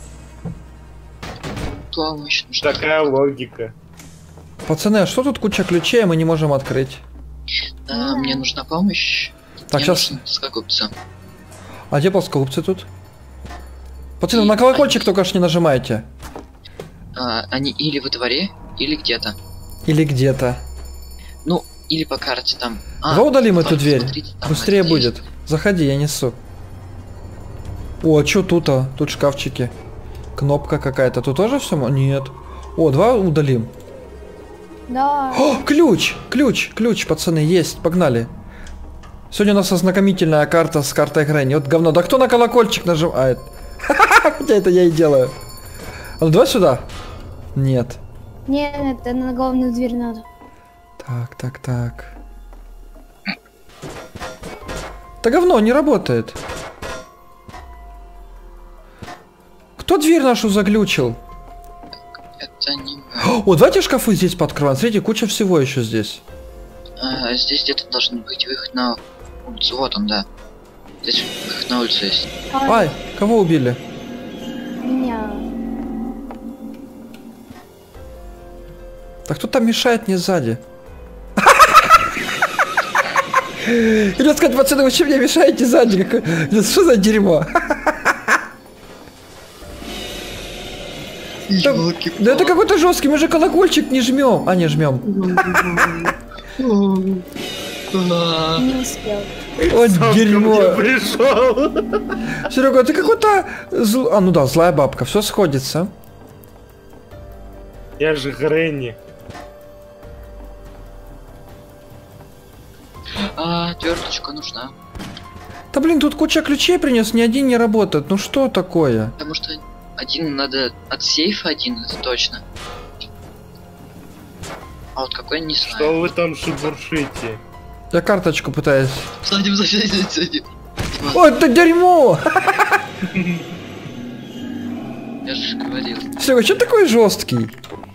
Помощь нужна. Такая логика. Пацаны, а что тут куча ключей, а мы не можем открыть? А, мне нужна помощь. Так, Мне сейчас... нужен плоскогубцы. А где плоскогубцы тут? Пацаны, на колокольчик только ж не нажимайте. А, они или во дворе, или где-то. Или где-то. Ну, или по карте там. А, Давай удалим эту там, дверь. смотрите, там Быстрее это будет. есть. Заходи, я несу. О, а чё тут, а? Тут шкафчики. Кнопка какая-то. Тут тоже все? Нет. О, два удалим. Да. О, ключ! Ключ! Ключ, пацаны, есть. Погнали. Сегодня у нас ознакомительная карта с картой Грэнни. Вот говно. Да кто на колокольчик нажимает? Хотя это я и делаю. А ну давай сюда. Нет. Нет, это на главную дверь надо. Так, так, так. Да говно, не работает. Кто дверь нашу заглючил? Это не... О, давайте шкафы здесь пооткрываем. Смотрите, куча всего еще здесь. А, здесь где-то должен быть выход на улицу. Вот он, да. Здесь выход на улицу есть. Ай, кого убили? Меня. Так кто там мешает мне сзади? Хотел сказать, пацаны, вы что мне мешаете сзади? Какое- Что за дерьмо? Да, да это какой-то жесткий, мы же колокольчик не жмем. А, не жмем. Не успел. Вот дерьмо. Пришел. Серега, ты какой-то... зл- А, ну да, злая бабка, все сходится. Я же Грэнни. А, отверточка нужна. Да блин, тут куча ключей принес, ни один не работает. Ну что такое? Потому что один надо от сейфа один, это точно. А вот какой не знаю. Что вы там шебуршите? Я карточку пытаюсь. Садим, садим, садим, садим. Ой, это дерьмо! Я же говорил. Серега, что такой жесткий?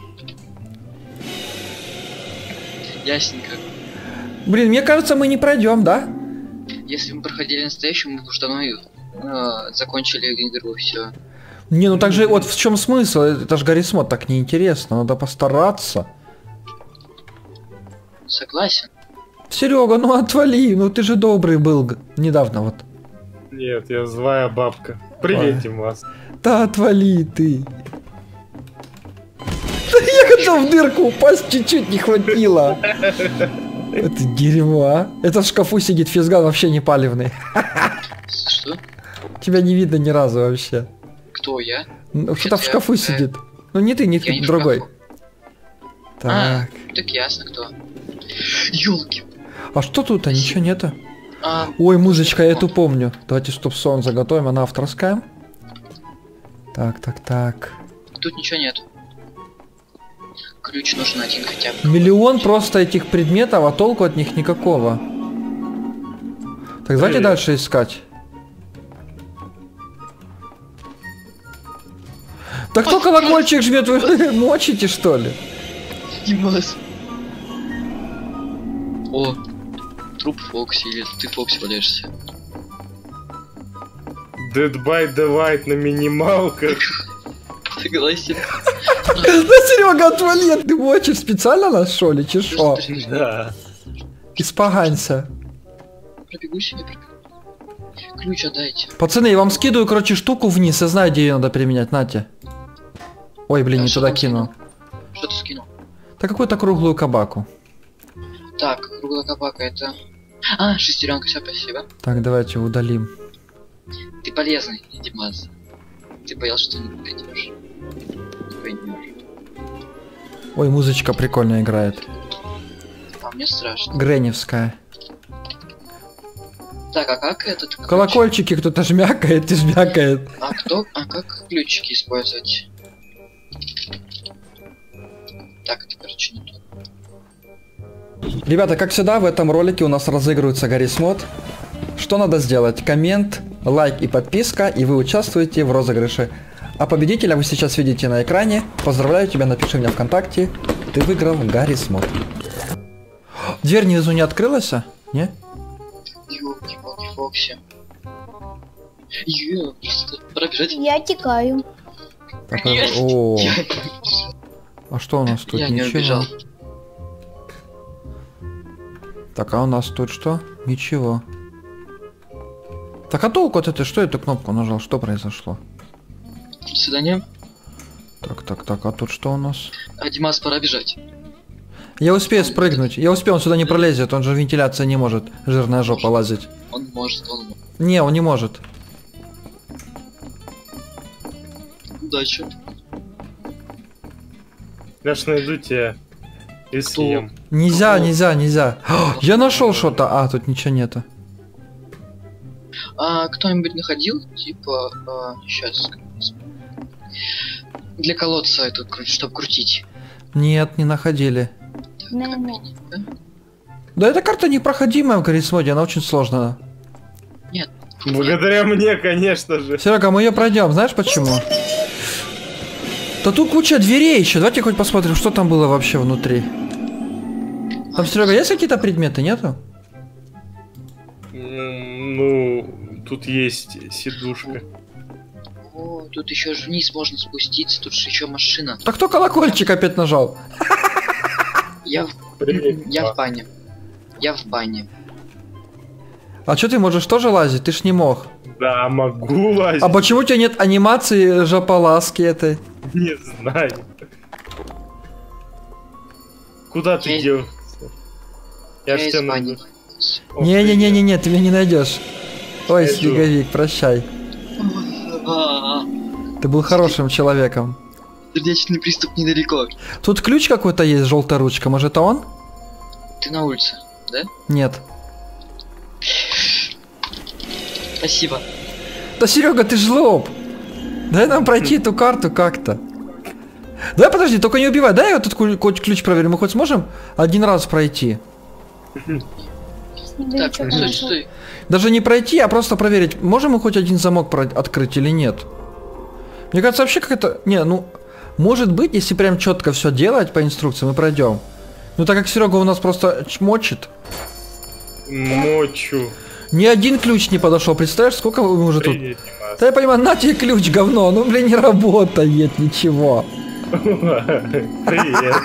Ясненько. Блин, мне кажется, мы не пройдем, да? Если мы проходили настоящую, мы бы уже давно э, закончили игру, все. Не, ну так же, вот в чем смысл? Это же Гаррисмод, так неинтересно, надо постараться. Согласен. Серега, ну отвали, ну ты же добрый был г- недавно вот. Нет, я злая бабка. Приветим вас. Да отвали ты. Да я готов в дырку упасть, чуть-чуть не хватило. Это дерьмо, а? Это в шкафу сидит, физган вообще не палевный. Что? Тебя не видно ни разу вообще. Кто я? Ну, что-то в Я- шкафу я- сидит. Ну не ты, не Я ты, не в другой. шкафу. Так. А, так ясно кто. Ёлки. А что тут, а ничего нету? А, Ой, музычка, я эту помню. Давайте стоп-сон заготовим, она авторская. Так, так, так. тут ничего нет. Ключ нужен один хотя бы. Миллион просто этих предметов, а толку от них никакого. Так, давайте Привет. дальше искать. Да кто колокольчик жмет? Вы мочите, что ли? Димас. О, труп Фокси, или ты Фокси валяешься? Dead by Daylight на минималках. Согласен. Да, Серега, отвали, ты мочишь специально нас, что ли, чи шо? Да. Испоганься. Пробегу себе, пробегу. Ключ отдайте. Пацаны, я вам скидываю, короче, штуку вниз, я знаю, где ее надо применять, нате. Ой, блин, Да, не что туда там кинул. Что ты скинул? Да какую-то круглую кабаку. Так, круглая кабака это... А, шестеренка, все, спасибо. Так, давайте удалим. Ты полезный, Димас. Ты боялся, что не пойдешь. Не пойдешь. Ой, музычка прикольно играет. А мне страшно. Греневская. Так, а как этот ключ? Колокольчики кто-то жмякает и жмякает. А кто? А как ключики использовать? Так, это, короче, не то. Ребята, как всегда, в этом ролике у нас разыгрывается Гаррис Мод. Что надо сделать? Коммент, лайк и подписка, и вы участвуете в розыгрыше. А победителя вы сейчас видите на экране. Поздравляю тебя, напиши мне ВКонтакте. Ты выиграл Гаррис Мод. Дверь внизу не открылась? Не? Ёлки-палки, Фокси. Ё, просто пора бежать. Я текаю. Так, а- Есть. О. А что у нас тут? Я не Ничего. убежал. Так, а у нас тут что? Ничего. Так, а толку от этой, что эту кнопку нажал? Что произошло? До свидания. Так, так, так, а тут что у нас? А, Димас, пора бежать. Я успею спрыгнуть. Я успею, он сюда не пролезет, он же вентиляция не может. Жирная жопа лазить. Он может, он может. Не, он не может. Удачи. Я ж найду тебя и съем. Нельзя, Какого? нельзя, нельзя. О, я нашел что-то. А, тут ничего нету. А кто-нибудь находил? Типа, а, сейчас. Для колодца эту, чтобы крутить. Нет, не находили. Не-не. Да эта карта непроходимая в Гаррис Моде, она очень сложная. Благодаря мне, конечно же. Серега, мы ее пройдем, знаешь почему? Да тут куча дверей еще. Давайте хоть посмотрим, что там было вообще внутри. Там, Серега, есть какие-то предметы, нету? М, Ну, тут есть сидушка. О, тут еще же вниз можно спуститься, тут же еще машина. Так кто колокольчик опять нажал? Я в... Привет, Я пап. в бане. Я в бане. А что ты можешь тоже лазить? Ты ж не мог. Да, могу лазить. А почему у тебя нет анимации жополазки этой? Не знаю. Куда ты Я- делся? Я ж Я тебя из бани. найду. О, Не-не-не-не-не, ты меня не найдешь. Ой, Найду. снеговик, прощай. А, Ты был хорошим человеком. Сердечный приступ недалеко. Тут ключ какой-то есть, желтая ручка. Может, это он? Ты на улице, да? Нет. Спасибо. Да, Серега, ты жлоб. Дай нам пройти эту карту как-то. Давай, подожди, только не убивай. Дай я тут ку- хоть ключ проверим. Мы хоть сможем один раз пройти? Так, стой, стой. Даже не пройти, а просто проверить, можем мы хоть один замок про- открыть или нет. Мне кажется, вообще как это... Не, ну... Может быть, если прям четко все делать по инструкции, мы пройдем. Ну так как Серега у нас просто чмочит. Мочу. Ни один ключ не подошел. Представляешь, сколько мы уже тут... Привет, Димас. Да я понимаю, на тебе ключ, говно. Ну, блин, не работает ничего. Привет.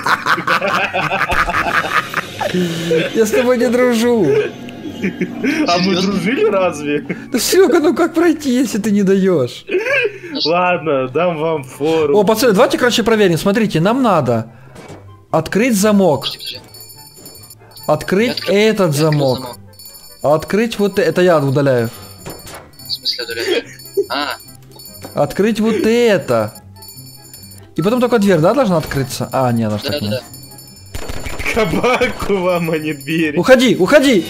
Я с тобой не дружу. А мы дружили разве? Да, Серега, ну как пройти, если ты не даешь? Ладно, дам вам фору. О, пацаны, давайте, короче, проверим. Смотрите, нам надо открыть замок. Подожди, подожди. Открыть Я открыл- этот я открыл замок. Открыть вот это я удаляю. В смысле, удаляю? А, Открыть вот это. И потом только дверь, да, должна открыться? А, не, она ж так не. да-да-да. Кабаку вам, а не двери. Уходи, уходи!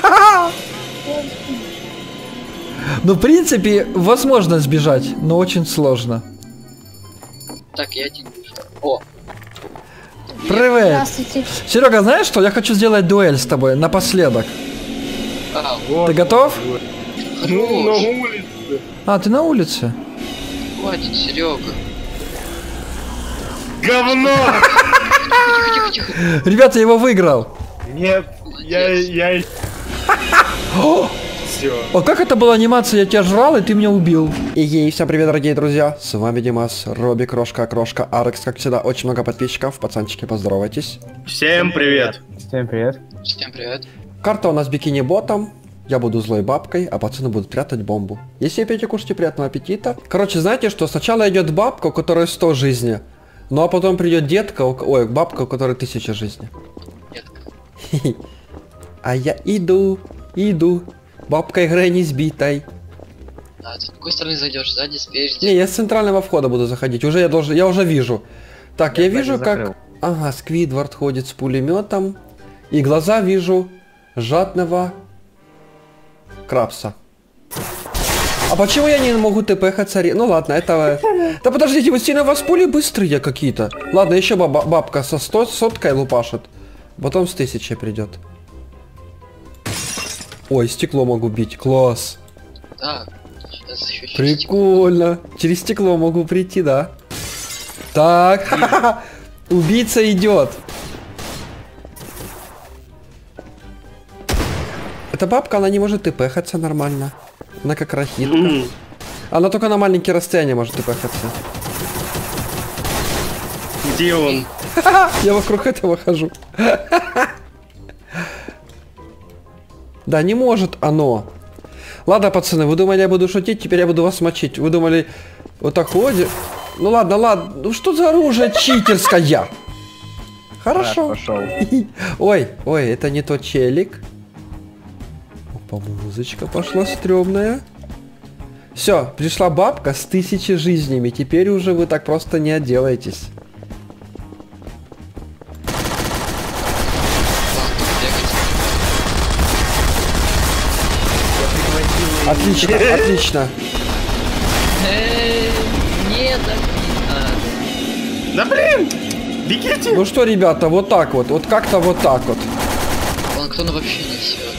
Ну, в принципе, возможно сбежать, но очень сложно. Так, я один вижу. О, Привет! Здравствуйте. Серега, знаешь что? Я хочу сделать дуэль с тобой напоследок. а, Вот. Ты готов? Ну, на хорош. улице. А, ты на улице? Хватит, Серега. Говно! Тихо, тихо, тихо. Ребята, я его выиграл. Нет, я, Молодец. я... Все. А как это была анимация? Я тебя жрал, и ты меня убил. И ей, всем привет, дорогие друзья. С вами Димас, Робби, Крошка, Крошка, Арекс, как всегда, очень много подписчиков. Пацанчики, поздоровайтесь. Всем привет. Всем привет. Всем привет. Карта у нас бикини-ботом. Я буду злой бабкой, а пацаны будут прятать бомбу. Если пьете, кушайте, приятного аппетита. Короче, знаете что? Сначала идет бабка, у которой сто жизней. Ну а потом придет детка, у... ой, бабка, у которой тысяча жизней. Детка. А я иду, иду, бабкой Грэнни сбитой. А ты с какой стороны зайдешь? Сзади, спереди? Не, я с центрального входа буду заходить. Уже я должен, я уже вижу. Так, я, Я вижу, как... закрыл. Ага, Сквидвард ходит с пулеметом. И глаза вижу жадного Крабса. А почему я не могу тпхаться? Ну ладно, это... Да подождите, вы сильно у вас пули быстрые какие-то. Ладно, еще баба, бабка со сто, соткой лупашит. Потом с тысячей придет. Ой, стекло могу бить. Класс. Да. Сейчас еще через Прикольно. Через стекло могу прийти, да. Так. Убийца идет. Эта бабка, она не может тпхаться нормально. Она как рахитка. Она только на маленькие расстояния может тпхаться. Где он? Я вокруг этого хожу. Да, не может оно. Ладно, пацаны, вы думали, я буду шутить, теперь я буду вас мочить. Вы думали, вот так ходит? Ну ладно, ладно. Ну что за оружие читерское? Хорошо. Пошел. Ой, ой, это не тот челик. Опа, музычка пошла стрёмная. Все, пришла бабка с тысячей жизнями. Теперь уже вы так просто не отделаетесь. Отлично, отлично. Эй, нет, так не Да надо. блин! Бегите! Ну что, ребята, вот так вот. Вот как-то вот так вот. Он кто-то вообще несет.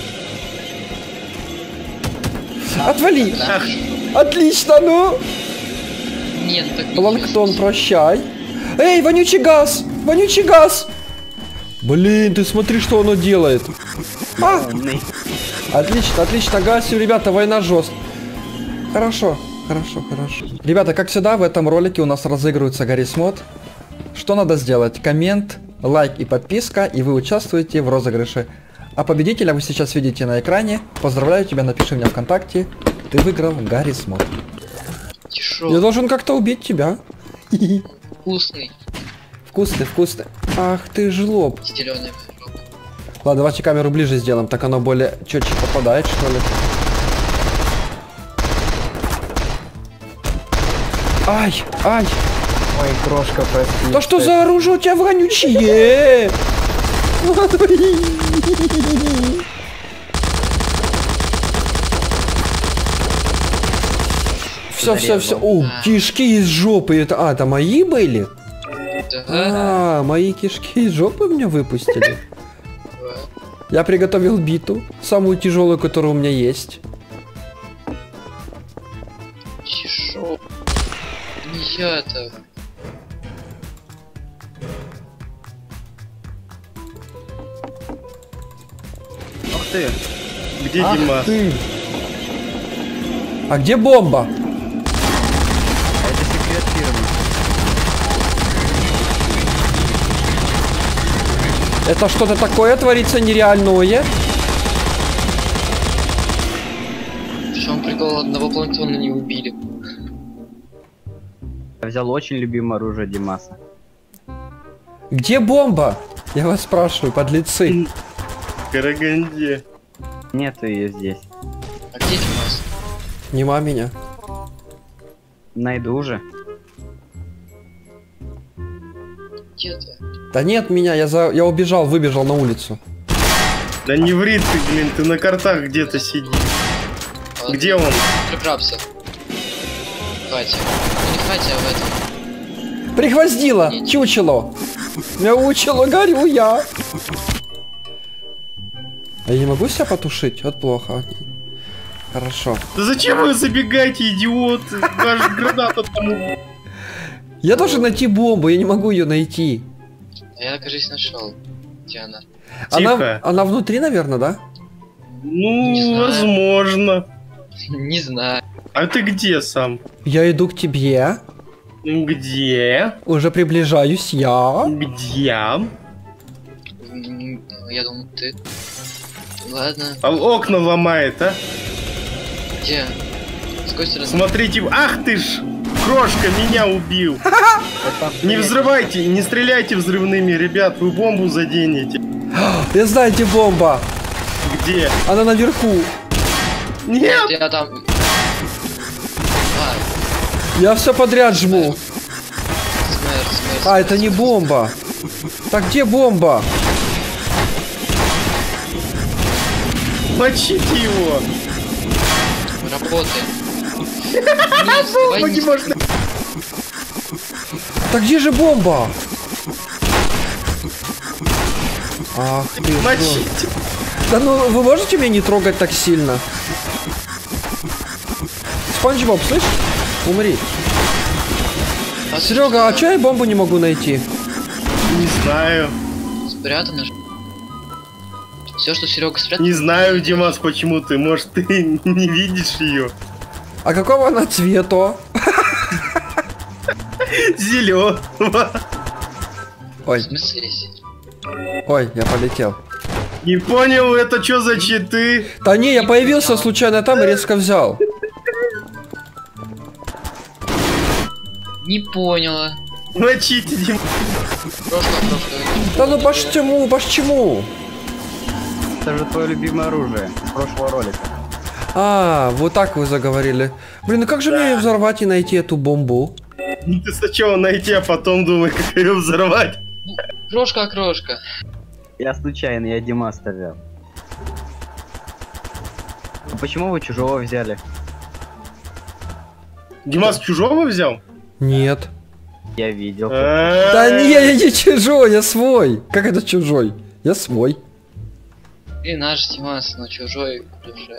Отвали! Да? Отлично, ну! Нет, так не Планктон, несет. прощай. Эй, вонючий газ! Вонючий газ! Блин, ты смотри, что оно делает. А! Отлично, отлично, гасим, ребята, война жесткая. Хорошо, хорошо, хорошо. Ребята, как всегда, в этом ролике у нас разыгрывается Гаррис Мод. Что надо сделать? Коммент, лайк и подписка, и вы участвуете в розыгрыше. А победителя вы сейчас видите на экране. Поздравляю тебя, напиши мне ВКонтакте. Ты выиграл Гаррис Мод. Тишо. Я должен как-то убить тебя. Вкусный. Вкусный, вкусный. Ах ты жлоб. Зеленый. Ладно, давайте камеру ближе сделаем, так оно более четче попадает, что ли. Ай, ай. Ой, Крошка, прости. Да что за оружие у тебя вонючее? Все, все, все. О, кишки из жопы. Это, а, это мои были? Да. А, мои кишки из жопы меня выпустили. Я приготовил биту, самую тяжелую, которая у меня есть. Тишо. Не я это. Ух ты. Где Ах Дима? ты. А где бомба? Это секрет фирмы. Это что-то такое творится нереальное? В чем прикол, одного планктона не убили? Я взял очень любимое оружие Димаса. Где бомба? Я вас спрашиваю, подлецы. В Караганде. Нету ее здесь. А где Димас? Нема меня. Найду уже. Где ты? Да нет меня, я, за... я убежал, выбежал на улицу. Да не ври ты, блин, ты на картах где-то сидишь. Ладно. Где он? Прикрабся. Хватит. Ну не хватит, а в этом. Прихвоздила, чучело. Мяучело, горю я. А я не могу себя потушить? Вот плохо. Хорошо. Да зачем вы забегаете, идиоты? Ваша граната там. Я должен найти бомбу, я не могу ее найти. А я, кажется, нашел. Где она? Она, Тихо. она внутри, наверное, да? Ну, возможно. Не знаю. А ты где сам? Я иду к тебе. Где? Уже приближаюсь я. Где? М, Я думал, ты. Ладно. А окна ломает, а? Где? С какой стороны? Смотрите, ах ты ж! Крошка меня убил! Не взрывайте, не стреляйте взрывными, ребят, вы бомбу заденете. Я знаю, где бомба. Где? Она наверху. Нет! Я там... А, Я все подряд жму. смерть, смерть. А, это не бомба. Так где бомба? Мочите его! Работаем. Нет, давай Бомба не... не может... Так где же бомба? Ах ты. что. Мочите! Да ну вы можете меня не трогать так сильно? Спанч Боб, слышь? Умри. А Серега, а что? чё я бомбу не могу найти? Не знаю. Спрятано же. Все, что Серега спрятал. Не знаю, Димас, почему ты. Может, ты не видишь ее? А какого она цвета? Зеленого. В Ой, смысле? ой, я полетел. Не понял, это что за читы? Да не, я появился случайно там и резко взял. Не поняла. Мочите, Димас. Прошлое, прошлое. Да ну почему, почему? Это же твое любимое оружие с прошлого ролика. А, вот так вы заговорили. Блин, ну как же мне ее взорвать и найти эту бомбу? Ну ты сначала найти, а потом думай, как ее взорвать. Крошка, крошка. Я случайно, я Дима стрелял. А почему вы чужого взяли? Димас чужого взял? Нет. Я видел. Да Да не, я не чужой, я свой. Как это чужой? Я свой. Ты наш Димас, но чужой в душе.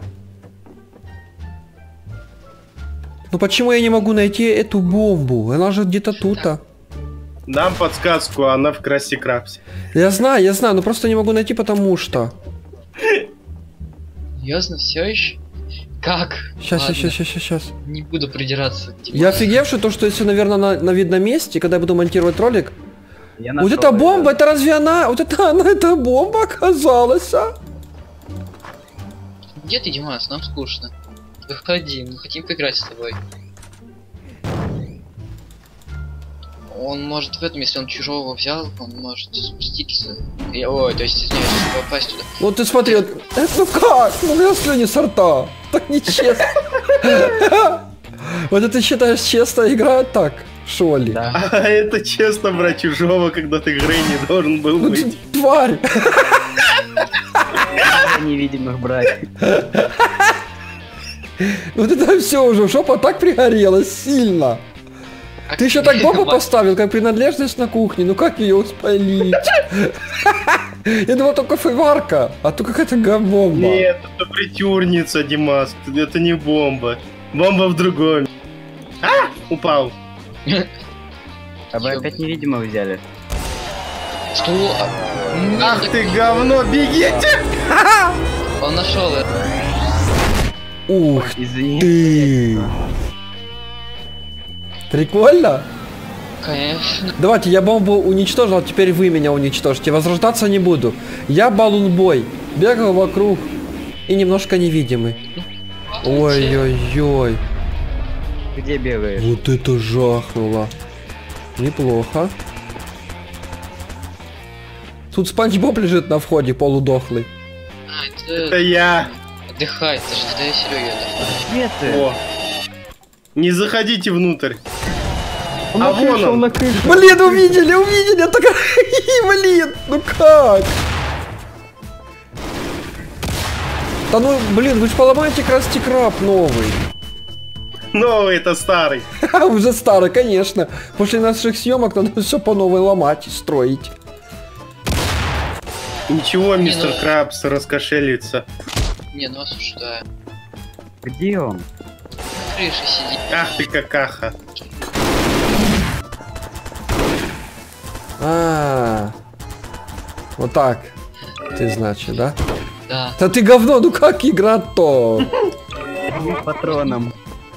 Ну почему я не могу найти эту бомбу? Она же где-то тут-то. Дам подсказку, она в Красти Крабсе. Я знаю, я знаю, но просто не могу найти, потому что. Серьезно, все еще? Как? Сейчас, Ладно, сейчас, сейчас, сейчас. Не буду придираться к Димасу. Я офигевший, то, что если, наверное, на, на видном месте, когда я буду монтировать ролик. Я Вот нашел эта её. бомба, это разве она? Вот это она, эта бомба оказалась, а? Где ты, Димас? Нам скучно. Выходи, мы хотим поиграть с тобой. Он может в этом, если он чужого взял, он может спуститься. И- Ой, то есть, извиняюсь, попасть туда. Вот ты смотри, вот, э, ну как? Ну я слюни с рта. Так нечестно. Вот это ты считаешь честно играть так, что ли? Да. А это честно брать чужого, когда ты Грэнни должен был Ну быть. ты тварь. Невидимых братьев. Вот это все уже, жопа так пригорелась сильно. А Ты еще как- так бомбу поставил, как принадлежность на кухне. Ну как ее спалить? Я думал, только фейварка, а то какая-то бомба. Нет, это притюрница, Димас. Это не бомба. Бомба в другом. А! Упал. А вы опять невидимых взяли? Что? А, нет, Ах так ты говно, бегите! Он нашел это. Ух Извини. ты. Прикольно? Конечно. Давайте, я бомбу уничтожил, а теперь вы меня уничтожите. Возрождаться не буду. Я балунбой. Бегал вокруг. И немножко невидимый. Ой-ой-ой. Где бегаешь? Вот это жахнуло. Неплохо. Тут Спанч Боб лежит на входе, полудохлый. А, это... Это я. Отдыхай, ты же дай Сереге отдыхать. Где ты? О. Не заходите внутрь. А вон он. Блин, увидели, увидели, я такая, блин, ну как? Да ну, блин, вы же поломаете Красти Краб новый. Новый, это старый. Ха, уже старый, конечно. После наших съемок надо все по новой ломать и строить. Ничего, Не, мистер ну- Крабс раскошелится. Не, ну осуждаю. Где он? На крыше сидит. Ах ты какаха. А, вот так. Ты значит, да? Да. Да ты говно, ну как играть-то? Патроном.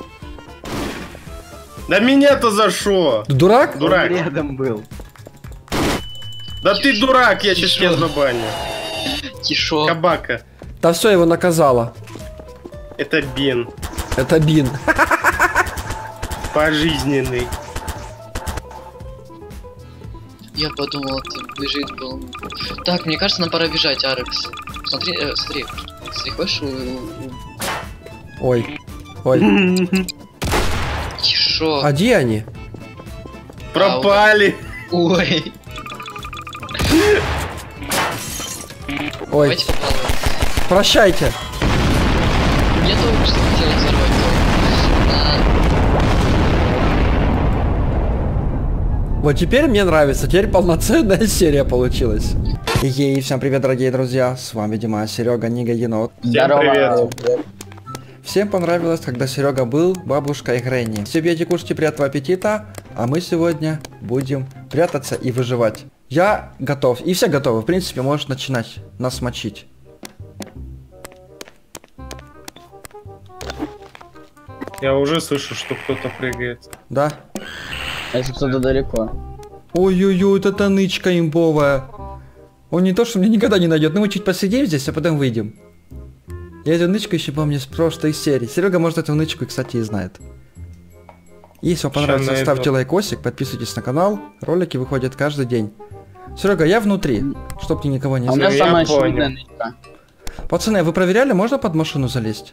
Да меня-то за шо? Ты дурак? Дурак. Он рядом был. Да ты дурак, я сейчас тебя забаню. Тишо. Кабака. Да все, его наказала. Это Бин. Это Бин. Пожизненный. Я подумал, это бежит был. Так, мне кажется, нам пора бежать, Арекс. Смотри, э, смотри. Смотри, хочешь у- у- Ой. Ой. Тишо. А где они? Пропали. Ой. Ой. Давайте попробуем. Прощайте. Я только что хотел взорвать дом. А, Вот теперь мне нравится, теперь полноценная серия получилась. Ей, всем привет, дорогие друзья, с вами Дима, Серега, Нига, Енот. Всем привет. Всем понравилось, когда Серега был бабушкой Гренни. Все пейте, кушайте, приятного аппетита, а мы сегодня будем прятаться и выживать. Я готов, и все готовы, в принципе, можешь начинать нас мочить. Я уже слышу, что кто-то прыгает. Да? А если кто-то далеко? Ой-ой-ой, это та нычка имбовая. Он не то, что меня никогда не найдет, но мы чуть посидим здесь, а потом выйдем. Я эту нычку еще помню с прошлой серии. Серега, может, эту нычку, кстати, и знает. Если вам понравится, найду. ставьте лайкосик, подписывайтесь на канал. Ролики выходят каждый день. Серега, я внутри, чтоб ты никого не А у меня знал. Я самая понял. очевидная нычка. Пацаны, вы проверяли, можно под машину залезть?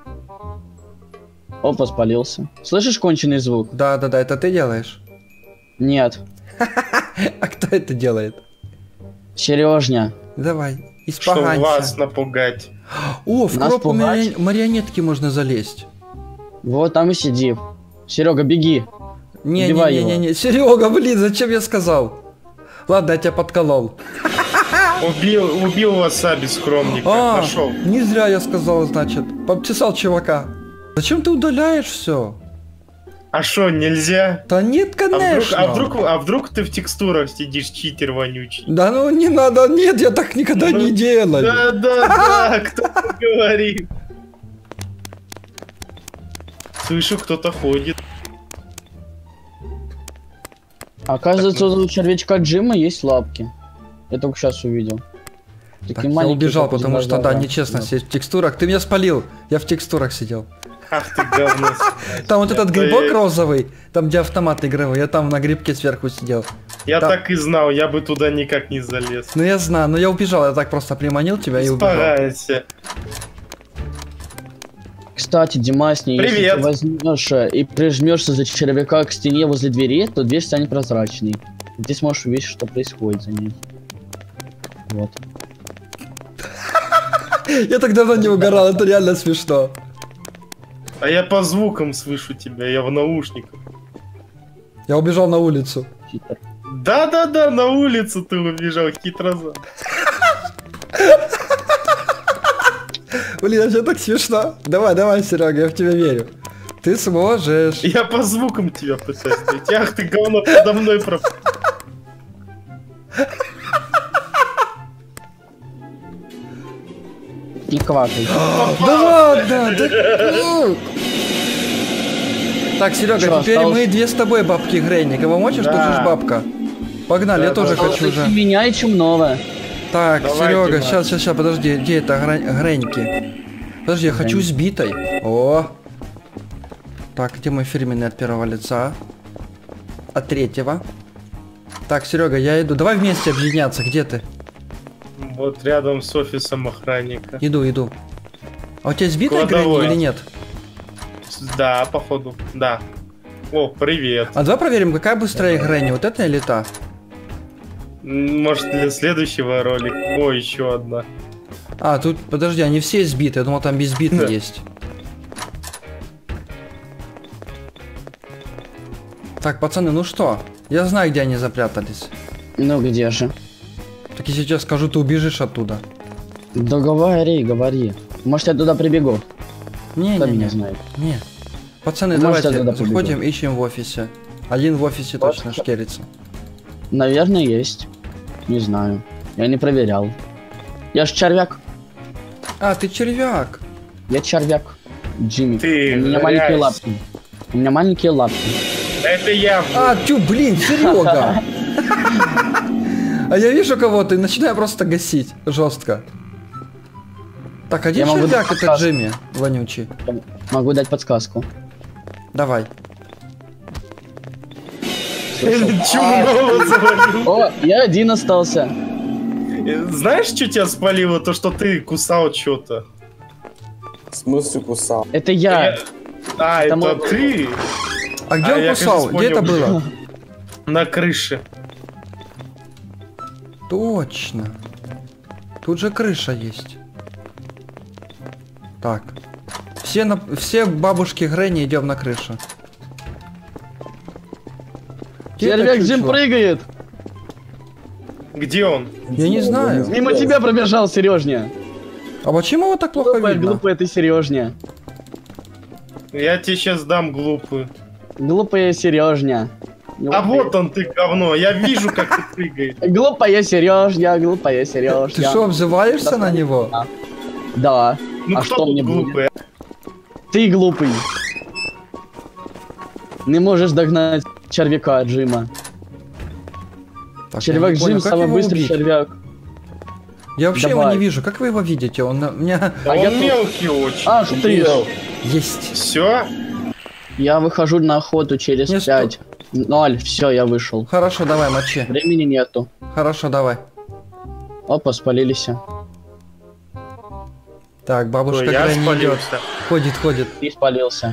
Опа, спалился. Слышишь конченый звук? Да, да, да, это ты делаешь? Нет. А кто это делает? Сережня. Давай, Чтобы вас испоганься. напугать. О, в Нас коробку пугать? марионе- марионетки можно залезть. Вот там и сиди. Серега, беги. Убивай его. Не-не-не-не, Серега, блин, зачем я сказал? Ладно, я тебя подколол. Убил, убил васаби скромника. А, Нашел. не зря я сказал, значит. Подписал чувака. Зачем ты удаляешь все? А шо, нельзя? Да нет, А вдруг, конечно. а, вдруг, а вдруг ты в текстурах сидишь, читер вонючий? Да ну не надо, нет, я так никогда Ну, не делаю. Да, да, да, кто говорит? Слышу, кто-то ходит. Оказывается, у червячка Джима есть лапки. Я только сейчас увидел. Так, Такие я маленькие, убежал, как у потому что, да, динозавра. нечестно Вот. сидеть в текстурах. Ты меня спалил, я в текстурах сидел. Ах ты говно. Там вот этот Да грибок я- розовый, там где автомат игровой, я там на грибке сверху сидел. Я Да. так и знал, я бы туда никак не залез. Ну я знаю, но я убежал, я так просто приманил тебя и убежал. Испарайся. Кстати, Димасни, если Привет. ты возьмешь э, и прижмешься за червяка к стене возле двери, то дверь станет прозрачной. И ты сможешь увидеть, что происходит за ней. Вот. Я так давно не угорал, это реально смешно. А я по звукам слышу тебя, я в наушниках. Я убежал на улицу. Читер. Да-да-да, на улицу ты убежал, хитроза. Блин, это так смешно. Давай, давай, Серега, я в тебя верю. Ты сможешь. Я по звукам тебя пытаюсь найти. Ах ты говно подо мной проп... Не квакай. Да ладно, да... ну. Так, Серега, Чё, теперь осталось? мы две с тобой бабки Гренни. Кого мочишь, Да. тоже ж бабка. Погнали, Да, я тоже да. хочу Осталось уже. и меня и чумного. Так, Давай, Серега, Дима. сейчас, сейчас, сейчас, подожди, где это Грен- Греньки? Подожди, я хочу Греньки. сбитой. О! Так, где мой фирменный от первого лица? От третьего. Так, Серега, я иду. Давай вместе объединяться. Где ты? Вот рядом с офисом охранника. Иду, иду. А у тебя сбитая Кладовой. Гренни или нет? Да, походу, да. О, привет. А давай проверим, какая быстрая Гренни, вот эта или та? М, Может, для следующего ролика. О, еще одна. А, тут, подожди, они все сбиты. Я думал, там безбитый Да. есть. Так, пацаны, ну что? Я знаю, где они запрятались. Ну где же? Так если я скажу, ты убежишь оттуда. Да говори, говори. Может я туда прибегу? Не, Кто не, меня не, знает? не. Пацаны, Может, давайте я туда побегу. заходим, ищем в офисе. Один в офисе Вот. точно шкерится. Наверное, есть. Не знаю. Я не проверял. Я ж червяк. А, ты червяк. Я червяк. Джимми. Ты У меня маленькие грязь. лапки. У меня маленькие лапки. Это я. А, тю, блин, Серега. А я вижу кого-то и начинаю просто гасить. Жестко. Так, один Я могу червяк, дать это подсказку. Джимми, вонючий. Могу дать подсказку. Давай. Чумного завалил. О, я один остался. Знаешь, что тебя спалило? То, что ты кусал что-то. В смысле кусал? Это я. А, Это это мой- ты? А где А, он я, кусал? кажется, Где это понял. было? На крыше. Точно. Тут же крыша есть. Так. Все, на... Все бабушки Грэнни идем на крышу. Где это Червяк Джим чучело? прыгает. Где он? Я не знаю. Мимо тебя пробежал, Сережня. А почему его так плохо Глупая, видно? глупая ты, Сережня. Я тебе сейчас дам глупую. Глупая Сережня. А вот он ты, говно. Я вижу, как ты прыгаешь. Глупая Сережня, глупая Сережня. Ты что, обзываешься на него? Да. Ну А кто что тут мне будет? глупый? Ты глупый. Не можешь догнать червяка Джима. Так, я Червяк не понял, Джим как самый его быстрый убить? червяк. Я вообще его Давай. не вижу. Как вы его видите? Он на меня... А я он тут- мелкий очень. Ах ты ж. Есть. Все? Я выхожу на охоту через Не пять. Ноль, все, я вышел. Хорошо, давай, мочи. Времени нету. Хорошо, давай. Опа, спалились. Так, бабушка Ой, я Грэнни идет. спалился. Ходит, ходит. Ты спалился.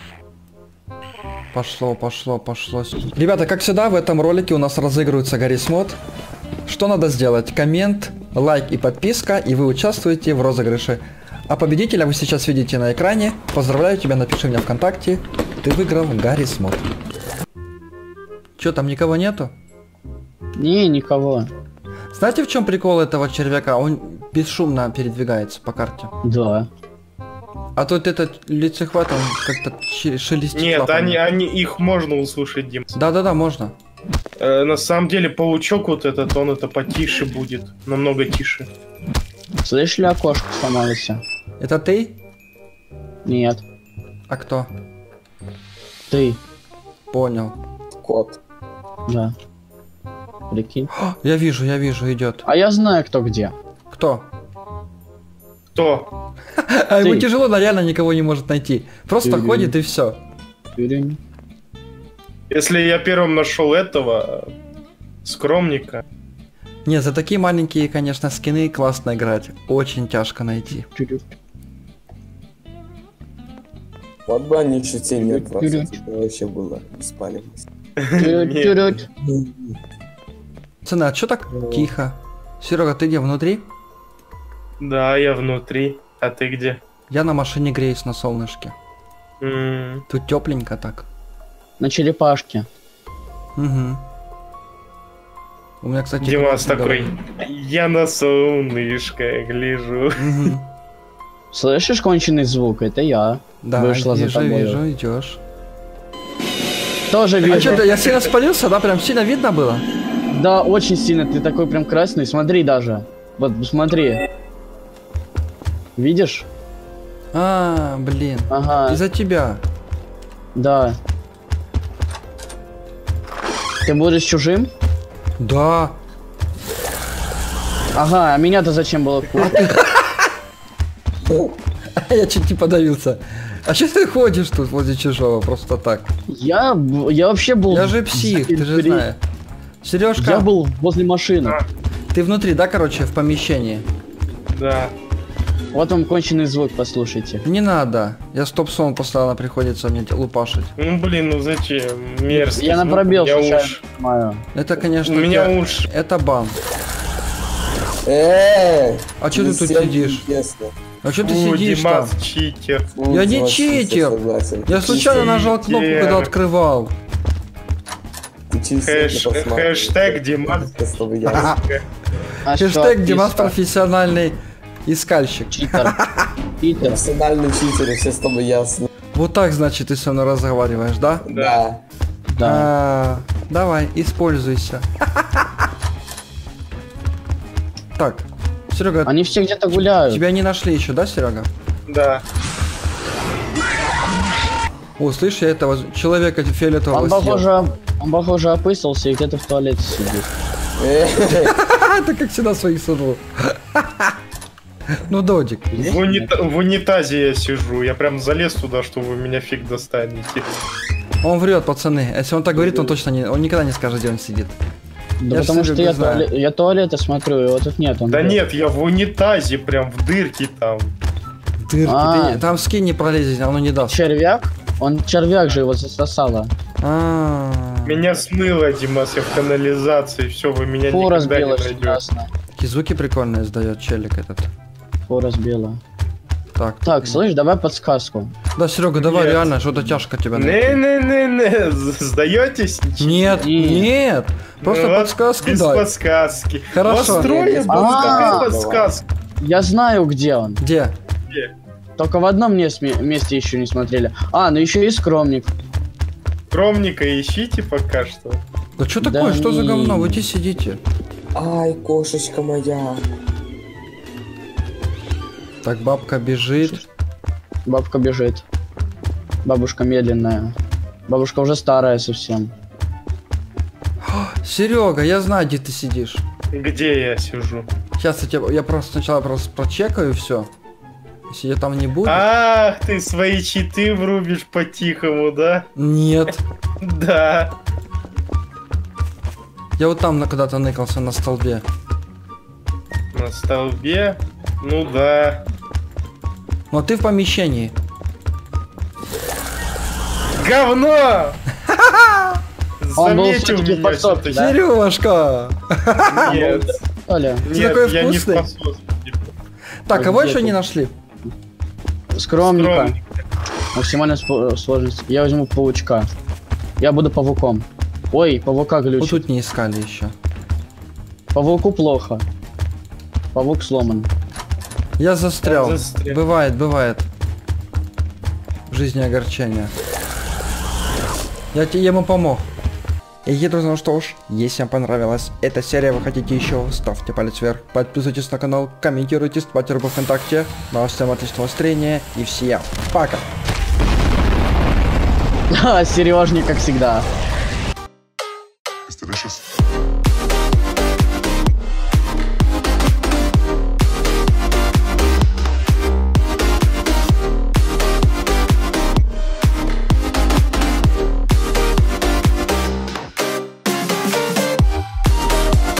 Пошло, пошло, пошло. Ребята, как всегда, в этом ролике у нас разыгрывается Гаррис Мод. Что надо сделать? Коммент, лайк и подписка, и вы участвуете в розыгрыше. А победителя вы сейчас видите на экране. Поздравляю тебя, напиши мне ВКонтакте. Ты выиграл Гаррис Мод. Чё, там никого нету? Не, никого. Знаете, в чем прикол этого червяка? Он бесшумно передвигается по карте. Да. А тут этот лицехват, он как-то щи- шелестит Нет, лапами. они, они, их можно услышать, Дим. Да-да-да, можно. Э, на самом деле, паучок вот этот, он это потише будет. Намного тише. Слышишь ли, окошко сломалось? Это ты? Нет. А кто? Ты. Понял. Кот. Да. Прикинь. Я вижу, я вижу, идет. А я знаю, кто где. Кто? Кто? А ему Ты. тяжело, но реально никого не может найти. Просто Ты. ходит и все. Тюрень. Если я первым нашел этого скромника. Не, за такие маленькие, конечно, скины классно играть. Очень тяжко найти. Тюрю. Вот бы они шутили нет просто. Тюрю. Это вообще было спали. Тюрю, Нет. тюрю. Пацаны, а чё так тихо? Серега, ты где, внутри? Да, я внутри. А ты где? Я на машине греюсь на солнышке. М, Тут тепленько так. На черепашке. Угу. У меня, кстати... Димас красный такой. голос. Я на солнышко гляжу. Мгм. Слышишь конченый звук? Это я. Да, Вышла за вижу, тобой. вижу, идешь. Тоже А вижу. что, я сильно спалился, да? Прям сильно видно было? Да, очень сильно. Ты такой прям красный. Смотри даже. Вот, смотри. Видишь? А, блин. Ага. Из-за тебя. Да. Ты будешь чужим? Да. Ага, а меня-то зачем было кушать? Я чуть не подавился. А что ты ходишь тут возле чужого просто так? Я, б- я вообще был... Я же псих, ты же При- знаешь. Сережка, Я был возле машины. ты внутри, да, короче, в помещении? Да. Вот вам конченый звук, послушайте. Не надо. Я стоп-сон постоянно приходится мне лупашить. Ну блин, ну зачем? Мерзкий Я на звук, пробел у меня случайно уж. нажимаю. Это, конечно, У меня те- уж. это бан. Эй! А чё ты тут всем сидишь? интересно. А что ты Фу, сидишь там? Димас читер. Фу, Я не согласен, читер. согласен. Я случайно нажал кнопку, Читер. когда открывал. Ты через Хэш- это посмотри. хэштег Димас. Это чтобы я- А что, Хэштег Димас писка? профессиональный искальщик. Читер. Читер. Профессиональный читер, и все чтобы ясно. Вот так, значит, ты со мной разговариваешь, да? Да. Да. А, давай, используйся. Так, Серега, Они все где-то гуляют. тебя не нашли еще, да, Серега? Да. О, слышь, я этого человека фиолетового Он съел. похоже, он похоже опысался и где-то в туалете сидит. Это как всегда своих сажу. Ну, Додик. В, унита- в унитазе я сижу. Я прям залез туда, что вы меня фиг достанете. Он врет, пацаны. Если он так говорит, он точно не... Он никогда не скажет, где он сидит. Да Я потому Серегу что я, знаю. туале- я туалеты смотрю, его тут нет. Он Да врет. нет, я в унитазе, прям в дырке там. Дырки. А. Ты- Там скин не пролезет, оно не даст. Червяк? Он червяк же его засосало. А. Меня смыло, Димас, я в канализации. Все, вы меня Фу, никогда не разбилась найдете. ужасно. Такие звуки прикольные издает челик этот. Фу, разбила. Так. Так, слышь, давай подсказку. Да, Серега, давай, Нет. реально, что-то тяжко тебя найти. Не-не-не-не, сдаетесь? Нет, Нет. нет. Просто Ну вот, подсказку без дай. подсказки. Хорошо. Вас трое, А. какая подсказка? Я знаю, где он. Где? Только в одном месте, месте еще не смотрели. А, ну еще и скромник. Скромника ищите пока что. Да что Да такое, что за не. говно? Вы здесь сидите. Ай, кошечка моя. Так, бабка бежит. Бабка бежит. Бабушка медленная. Бабушка уже старая совсем. Серега, я знаю, где ты сидишь. Где я сижу? Сейчас я, тебя, я просто сначала просто прочекаю все. Если я там не буду. Ах, ты свои читы врубишь по-тихому, да? Нет. Да. Я вот там на- когда-то ныкался на столбе. На столбе? Ну да. Но ты в помещении. Говно! Он был Заметил всё-таки в меня подсобке, всё-таки. да? Сережка! Нет, Оля, нет, такой я не в вкусный. подсобке. Так, А кого где еще ты? не нашли? скромника. Скромник. Максимальная спо- сложность. Я возьму паучка. Я буду павуком. Ой, павука Вот глючит. тут не искали еще. Павуку плохо. Павук сломан. Я застрял. Я застрял. Бывает, бывает. В жизни огорчения. Я тебе ему помог. И, друзья, ну что ж, если вам понравилась эта серия, вы хотите еще, ставьте палец вверх, подписывайтесь на канал, комментируйте, ставьте рубу ВКонтакте. Ну а всем отличного настроения и всем пока! Ха, Сережник, как всегда. It's delicious.